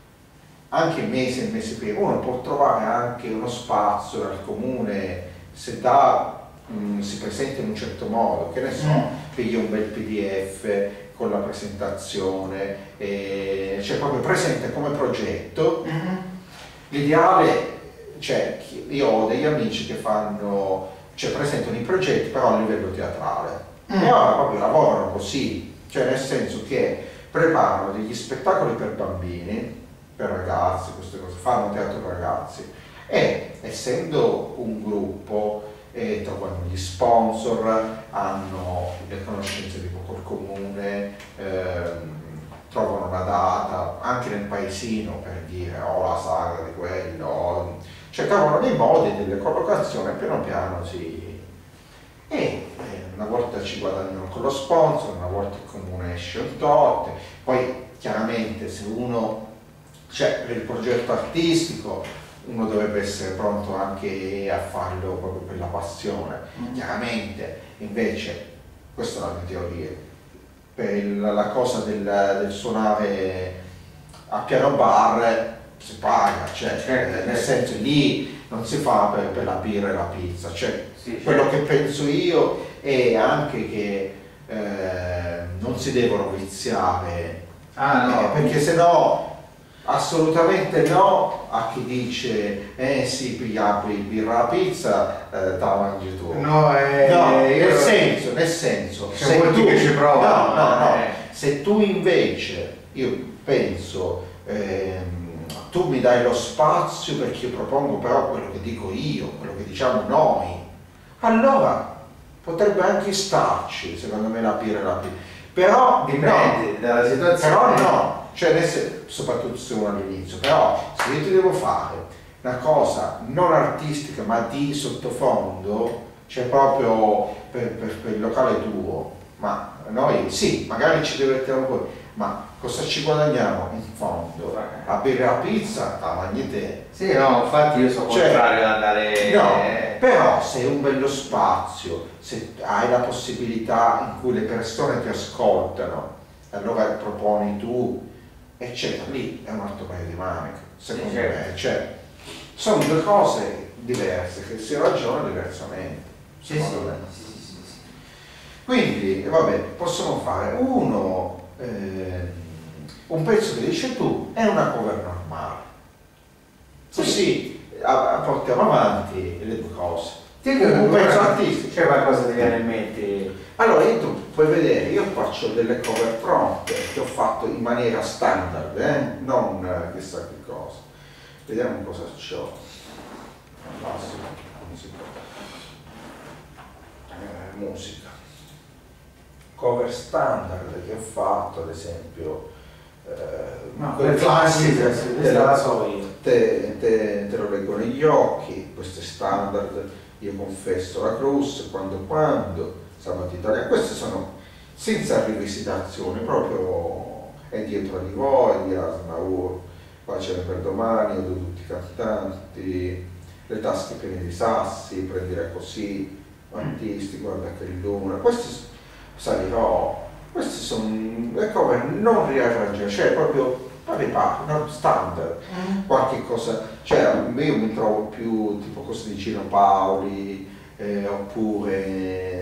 anche mesi e mesi prima, uno può trovare anche uno spazio al comune, se dà, mh, si presenta in un certo modo, che ne so, Mm. piglia un bel P D F con la presentazione, eh, cioè proprio presenta come progetto. Mhm. L'ideale, cioè chi- io ho degli amici che fanno, cioè presentano i progetti però a livello teatrale Mm. e ora proprio lavorano così, cioè nel senso che preparano degli spettacoli per bambini, per ragazzi, queste cose, fanno teatro per ragazzi e essendo un gruppo eh, trovano gli sponsor, hanno le conoscenze tipo col comune, ehm, trovano una data anche nel paesino per dire ho la sagra di quello, o- cioè trovano dei modi, delle collocazioni, piano piano si. E eh, una volta ci guadagnano con lo sponsor, una volta il comune esce un tot, poi chiaramente se uno, cioè per il progetto artistico uno dovrebbe essere pronto anche a farlo proprio per la passione, Mm. chiaramente invece, questa è la mia teoria, per il- la cosa del, del suonare a piano bar si paga, cioè Certo, nel certo. senso lì non si fa per, per la birra e la pizza, cioè Sì, quello certo. che penso io è anche che eh, non si devono viziare, Ah, no. eh, perché sennò assolutamente no a chi dice eh sì, piglia birra la pizza, eh, te la mangi tu. No, eh, no io- nel senso, nel senso, C'è molti tu, che ci provano, no, no, no, eh. se tu invece, io penso, ehm, tu mi dai lo spazio perché io propongo però quello che dico io, quello che diciamo noi, allora potrebbe anche starci, secondo me, la birra e la pizza. Però Dipende no, dalla situazione. però no, cioè nel sen- soprattutto se uno all'inizio, però se io ti devo fare una cosa non artistica ma di sottofondo, cioè proprio per, per- per il locale tuo, ma noi sì, magari ci divertiamo poi, ma cosa ci guadagniamo in fondo? A bere la pizza, la mangi te. Sì, no, infatti io sono Cioè, contrario ad andare... No, eh, però se è un bello spazio, se hai la possibilità in cui le persone ti ascoltano, allora proponi tu, eccetera, lì è un altro paio di maniche, secondo Sì, certo. me. Cioè, sono due cose diverse, che si ragiona diversamente, Sì, secondo sì, me. sì, sì, sì, sì. Quindi, vabbè, possono fare uno, ehm, un pezzo che dice tu, è una cover normale. Così a- a- portiamo avanti le due cose. Sì, Un guarda, pezzo artistico. C'è qualcosa che ti viene in mente? Allora, io tu puoi vedere, io faccio delle cover pronte che ho fatto in maniera standard, eh? Non eh, chissà che cosa. Vediamo cosa c'ho. Basso, musica. Eh, musica. Cover standard che ho fatto, ad esempio, eh, No, quel per classico, classica, sì, te, questa la so io. te, te- te lo leggo negli occhi, questo è standard, io confesso la cruz, quando quando, sabato Italia, queste sono senza rivisitazioni, proprio è dietro di voi, è di Asnaur, Pace per domani, ho tutti i cantanti, le tasche piene di sassi, prendere così, artisti, guarda che luna, questi salirò, queste sono le cover non riarrangiate, cioè proprio pari pari, non standard, qualche cosa, cioè io mi trovo più tipo cose di Gino Paoli, eh, oppure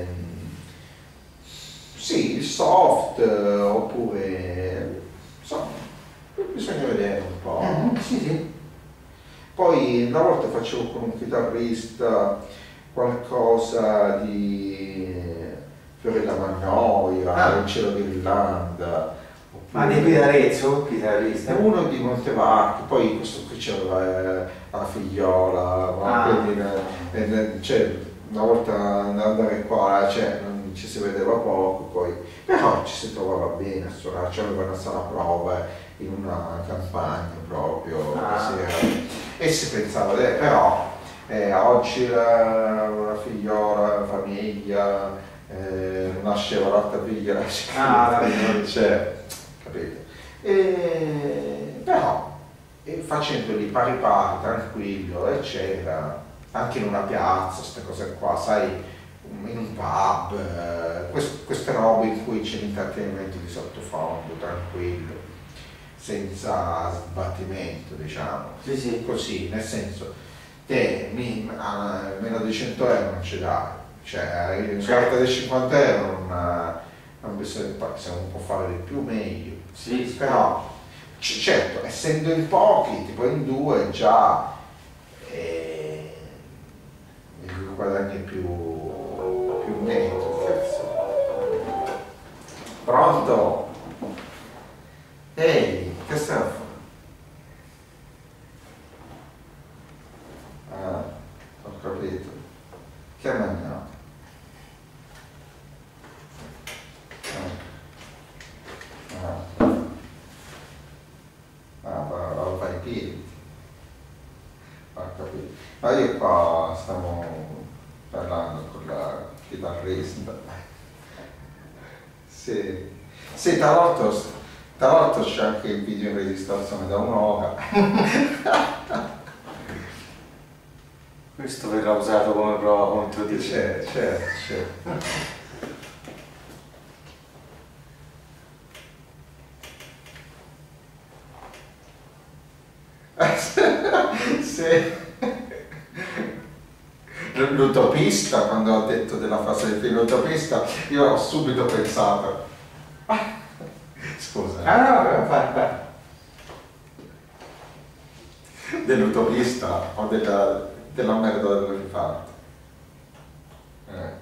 sì, il soft, eh, oppure insomma, bisogna vedere un po'. Mm, sì, sì. Poi una volta facevo con un chitarrista qualcosa di Fiorella Mannoia, Ah. Il cielo d'Irlanda. Ma di qui d'Arezzo, chitarrista? È uno di Montevarchi, poi questo qui c'aveva eh, la figliola, ma Ah. quindi, eh, eh, cioè, una volta andare qua, cioè, non ci si vedeva poco, poi, però ci si trovava bene a suonare, c'aveva una sala prova in una campagna proprio, Ah. così, eh, e si pensava, eh, però eh, oggi la, la figliola, la famiglia, eh, nasceva l'altra figlia, Ah, vabbè. cioè, capite? E, però e facendoli pari pari, tranquillo, eccetera, anche in una piazza, queste cose qua, sai, in un pub, eh, quest- queste robe in cui c'è l'intrattenimento di sottofondo, tranquillo, senza sbattimento, diciamo, Sì, sì. così, nel senso, te mi, a meno di cento euro non ci dai, cioè in carta di cinquanta euro non, non bisogna, se uno può fare di più meglio. Sì, sì. Però, c- certo, essendo in pochi, tipo in due, già eh, il guadagno è più, più netto. Cazzo. Pronto? Ehi, che stai a fare? Ah, ho capito. Che hai mangiato? Ah. Ah, ma lo fai i piedi. Ho capito. Ma io qua stavo parlando con la chitarrista. Sì. Sì, tra l'altro, tra l'altro c'è anche il video in registrazione da un'ora. Questo verrà usato come prova contro di te. C'è, c'è, c'è. Sì. L'utopista, quando ho detto della frase del film l'utopista, io ho subito pensato. Ah, scusa. Ah no, vai, vai. dell'utopista o della, della merda dell'elefante. Eh.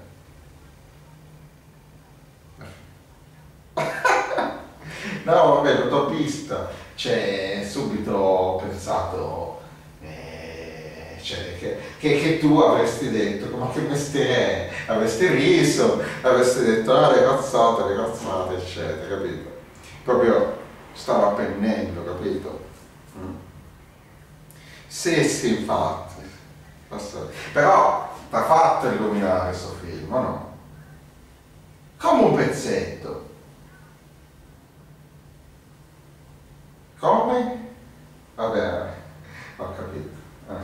No, vabbè, l'utopista, cioè, subito ho pensato, eh, cioè, che, che, che tu avresti detto, ma che mestiere è? Avresti riso, avresti detto, ah, le cazzate, le cazzate, eccetera, capito? Proprio stava pennendo, capito? Mm. Sì, sì, infatti. Però t'ha fatto illuminare questo film, o no? Come un pezzetto. Come? Vabbè, ho capito. Eh.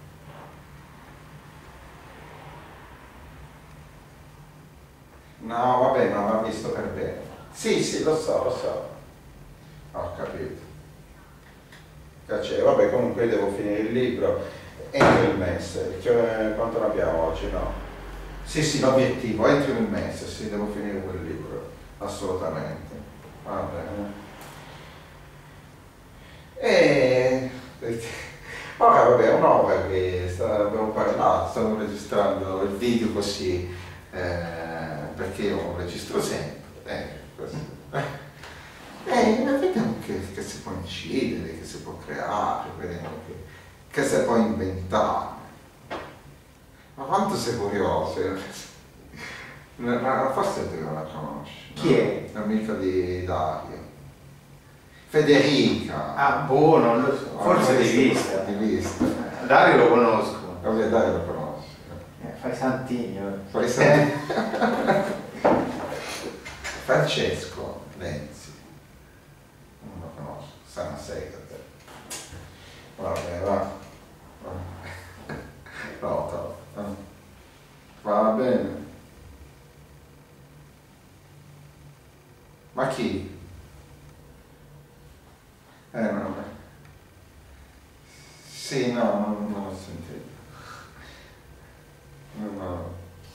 No, vabbè, non l'ha visto per bene. Sì, sì, lo so, lo so. Ho capito. Cioè, vabbè, comunque devo finire il libro entro il mese. Cioè, quanto ne abbiamo oggi, no? Sì, sì, l'obiettivo, entro il mese, sì, devo finire quel libro, assolutamente. Va bene. E ora vabbè, è un'ora che sta, abbiamo parlato, stiamo registrando il video così, eh, perché io registro sempre, eh, così. Eh, vediamo che, che si può incidere, che si può creare, vediamo che, che si può inventare. Ma quanto sei curioso? Ma forse te non la conosci. Chi no? è? L'amica di Dario. Federica. Ah, boh, non lo so. Forse di vista. Di vista. Dario lo conosco. Vabbè, Dario lo conosci. Eh, fai santini. Fai santini. Francesco Lenzi. Non lo conosco. Sei una sega te. Vabbè, va. Rota. Va bene. Ma chi? Eh no, sì, no, non, non ho sentito. No, no.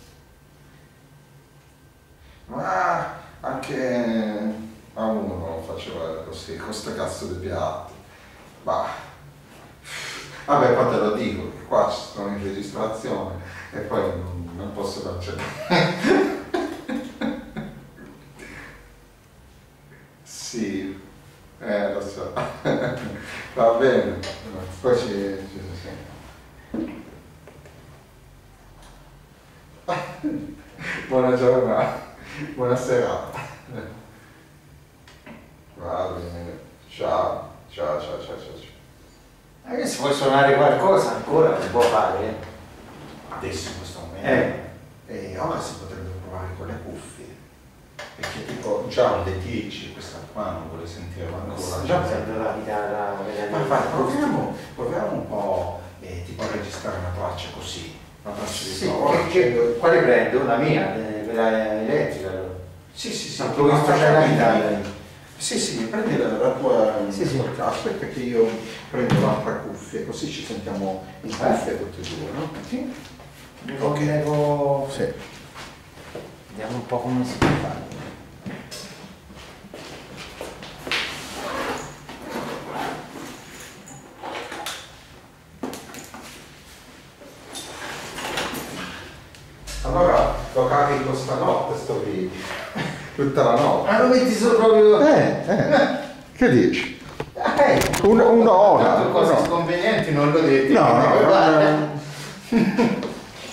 Ma anche a uno faceva così, con sto cazzo di piatti. Bah. Vabbè, poi te lo dico, che qua ci sono in registrazione e poi non, non posso cancellare. Sì. Eh, lo so. Va bene. Poi ci, ci sentiamo. Buona giornata. Buona serata. Va bene. Ciao. Ciao, ciao, ciao, ciao. Anche se vuoi suonare qualcosa ancora si può fare. Eh. Adesso in questo momento. Eh. E ora si potrebbe provare con le cuffie. Perché tipo già alle dieci questa qua non vuole sentire ancora. Già sento la chitarra. Ma infatti proviamo, proviamo un po' eh, tipo a registrare una traccia così. Una traccia di Sì, prova. che, che, quale prendo? Una mia, eh, quella elettrica. Sì, sì, sì. Ma tu visto c'è la chitarra? Sì, sì, prendi la, la tua. Sì, sì. Aspetta che io prendo l'altra cuffia, così ci sentiamo in cuffia tutti e due, no? Sì. Mi Ok. volevo... Sì. Vediamo un po' come si può fare. Allora lo carico stanotte sto video. Tutta la notte. Ah, lo metti su proprio... Eh, eh. Che dici? Eh, Un- un'ora, tanto cose un'ora. sconvenienti non lo detti. No, no, guarda. no.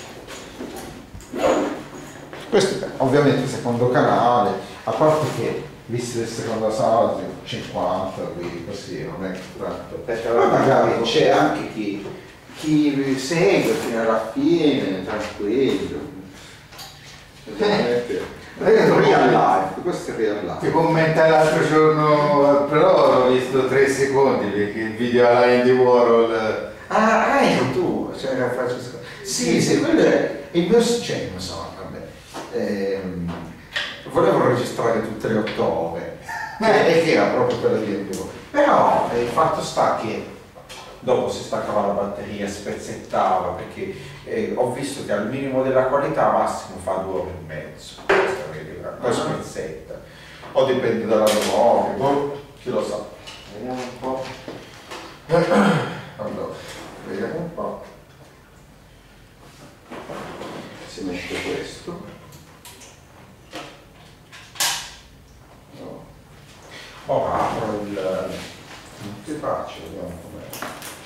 Questo è ovviamente secondo canale, a parte che visto il secondo sabato cinquanta qui così non è tanto. Aspetta, Ma guarda, magari c'è anche chi, chi segue fino alla fine, tranquillo. Ovviamente. Questo è real life, questo è real life. Ti commentai l'altro giorno, però ho visto tre secondi perché il video alla Andy Warhol. Ah, ah, eri tu, cioè era Francesco. Sì, sì, quello è il mio cioè, non so, vabbè. Ehm, volevo registrare tutte le otto ore, eh, e che era proprio quello di Andy Warhol. Però eh, il fatto sta che dopo si staccava la batteria, spezzettava, perché eh, ho visto che al minimo della qualità massimo fa due ore e mezzo. Poi spezzetta. O dipende dalla memoria, boh, chi lo sa. Vediamo un po'. Allora, vediamo un po'. Si mette questo. No. Oh, apro il... non ti faccio, vediamo com'è.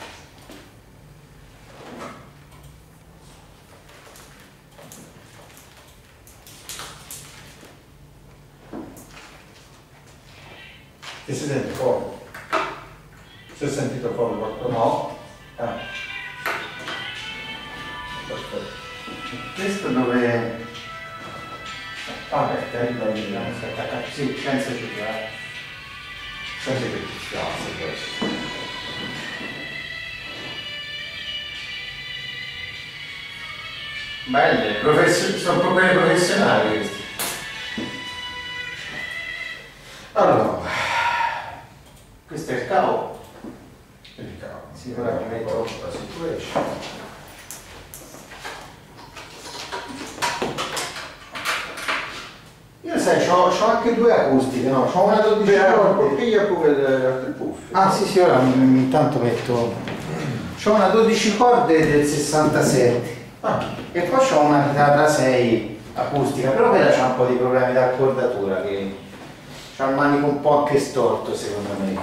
Ti si sente fuori? Si è sentito fuori qualcosa? No. Ah. Perfetto. Questo dove... Vabbè, carino, Vediamo se è attaccato. Sì, senza cifra. senti che ti spiace questo. Belle, professio- sono problemi professionali questi. Allora, Questo è il cavo. vediamo. Sì, ora mi metto- la situation. Io sai, c'ho, c'ho anche due acustiche, no? C'ho una dodici corde. Piglia pure le altre cuffie. Ah sì sì, ora m- intanto metto... C'ho una dodici corde del sessantasette Ah, e poi c'ho una chitarra sei acustica, però quella c'ha un po' di problemi d'accordatura, che c'ha il manico un po' anche storto secondo me.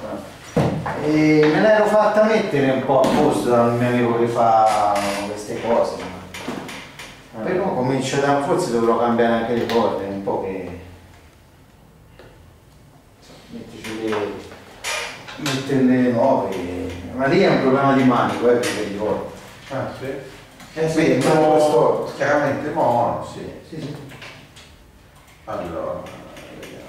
E me l'ero fatta mettere un po' a posto da un mio amico che fa queste cose. Ma però comincio da... forse dovrò cambiare anche le corde, un po' che... mettici le... metterle nuove. Ma lì è un problema di manico, eh, per le corde. ah sì? Eh sì, Metto ma questo... chiaramente mono, sì. Sì, sì. Allora, vediamo.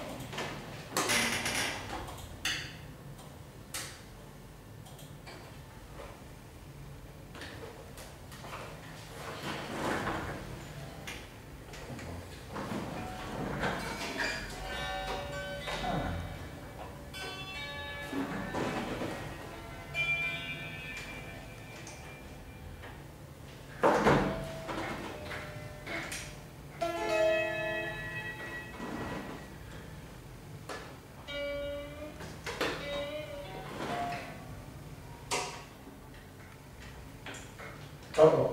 Oh.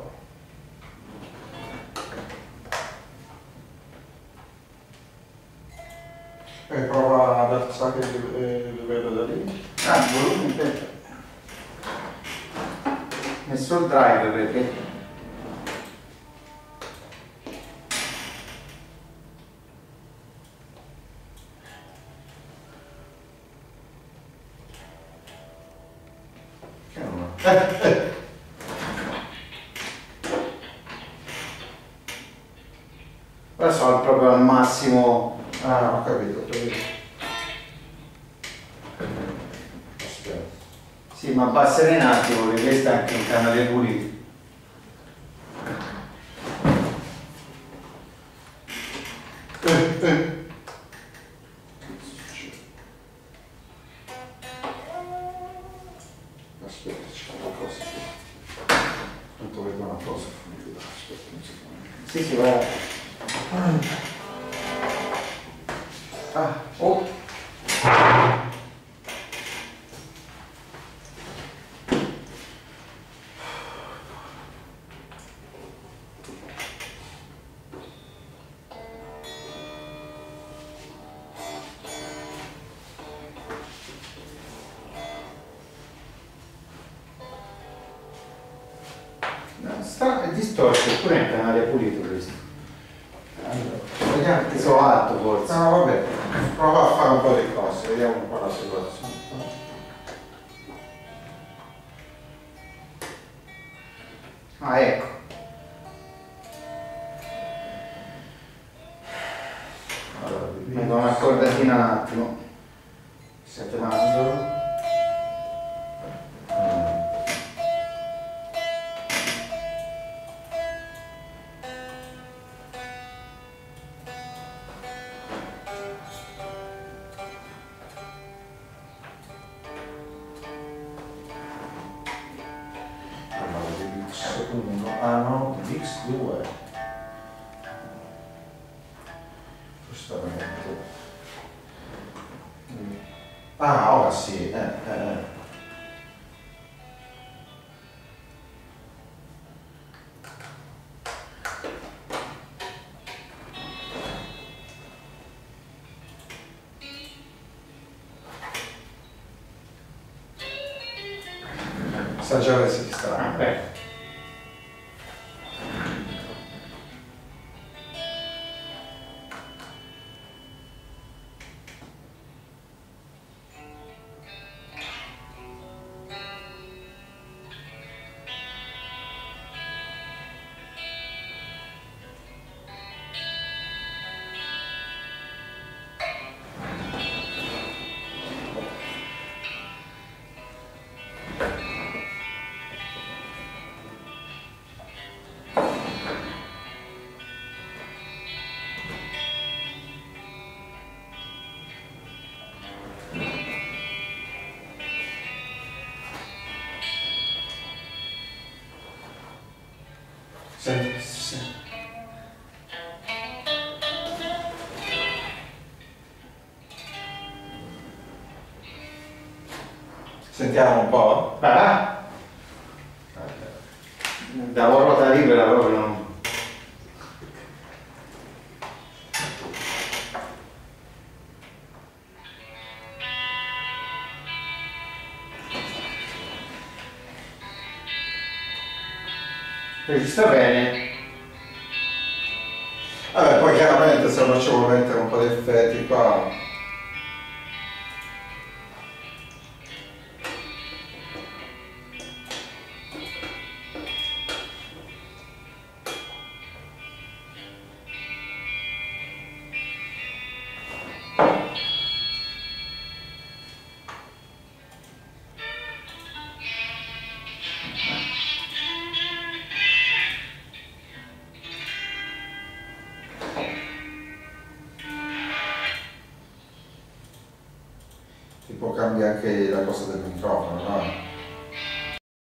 E prova ad alzare il il livello da lì. Ah, il volume, aspetta. Messo il driver perché... Che non ho? Ora sono proprio al massimo. Ah, ho capito, ho capito. Aspetta. Sì, ma abbassare un attimo perché questo è anche un canale pulito. Eh, eh. Aspetta, c'è qualcosa qui. Tanto vedo una cosa finita. Aspetta un secondo. Sì, sì, guarda. Ah, oh. No, sta è distorto, eppure è un canale pulito questo. Allora, vediamo Che so alto forse. No, vabbè, prova a fare un po' di cose, vediamo un po' la situazione. Ah, ecco. Allora, Mi do una cordatina un attimo. Sette mando. Allora, di X uno, ah no, di X due. Giustamente. Ah, ora sì, eh, eh. Sta già registrando. Beh. Senti, senti. Sentiamo un po'. Ah, da ruota libera proprio non... Registra bene. Vabbè, poi chiaramente se facciamo mettere un po' di effetti qua. Tipo cambia anche la cosa del microfono, no?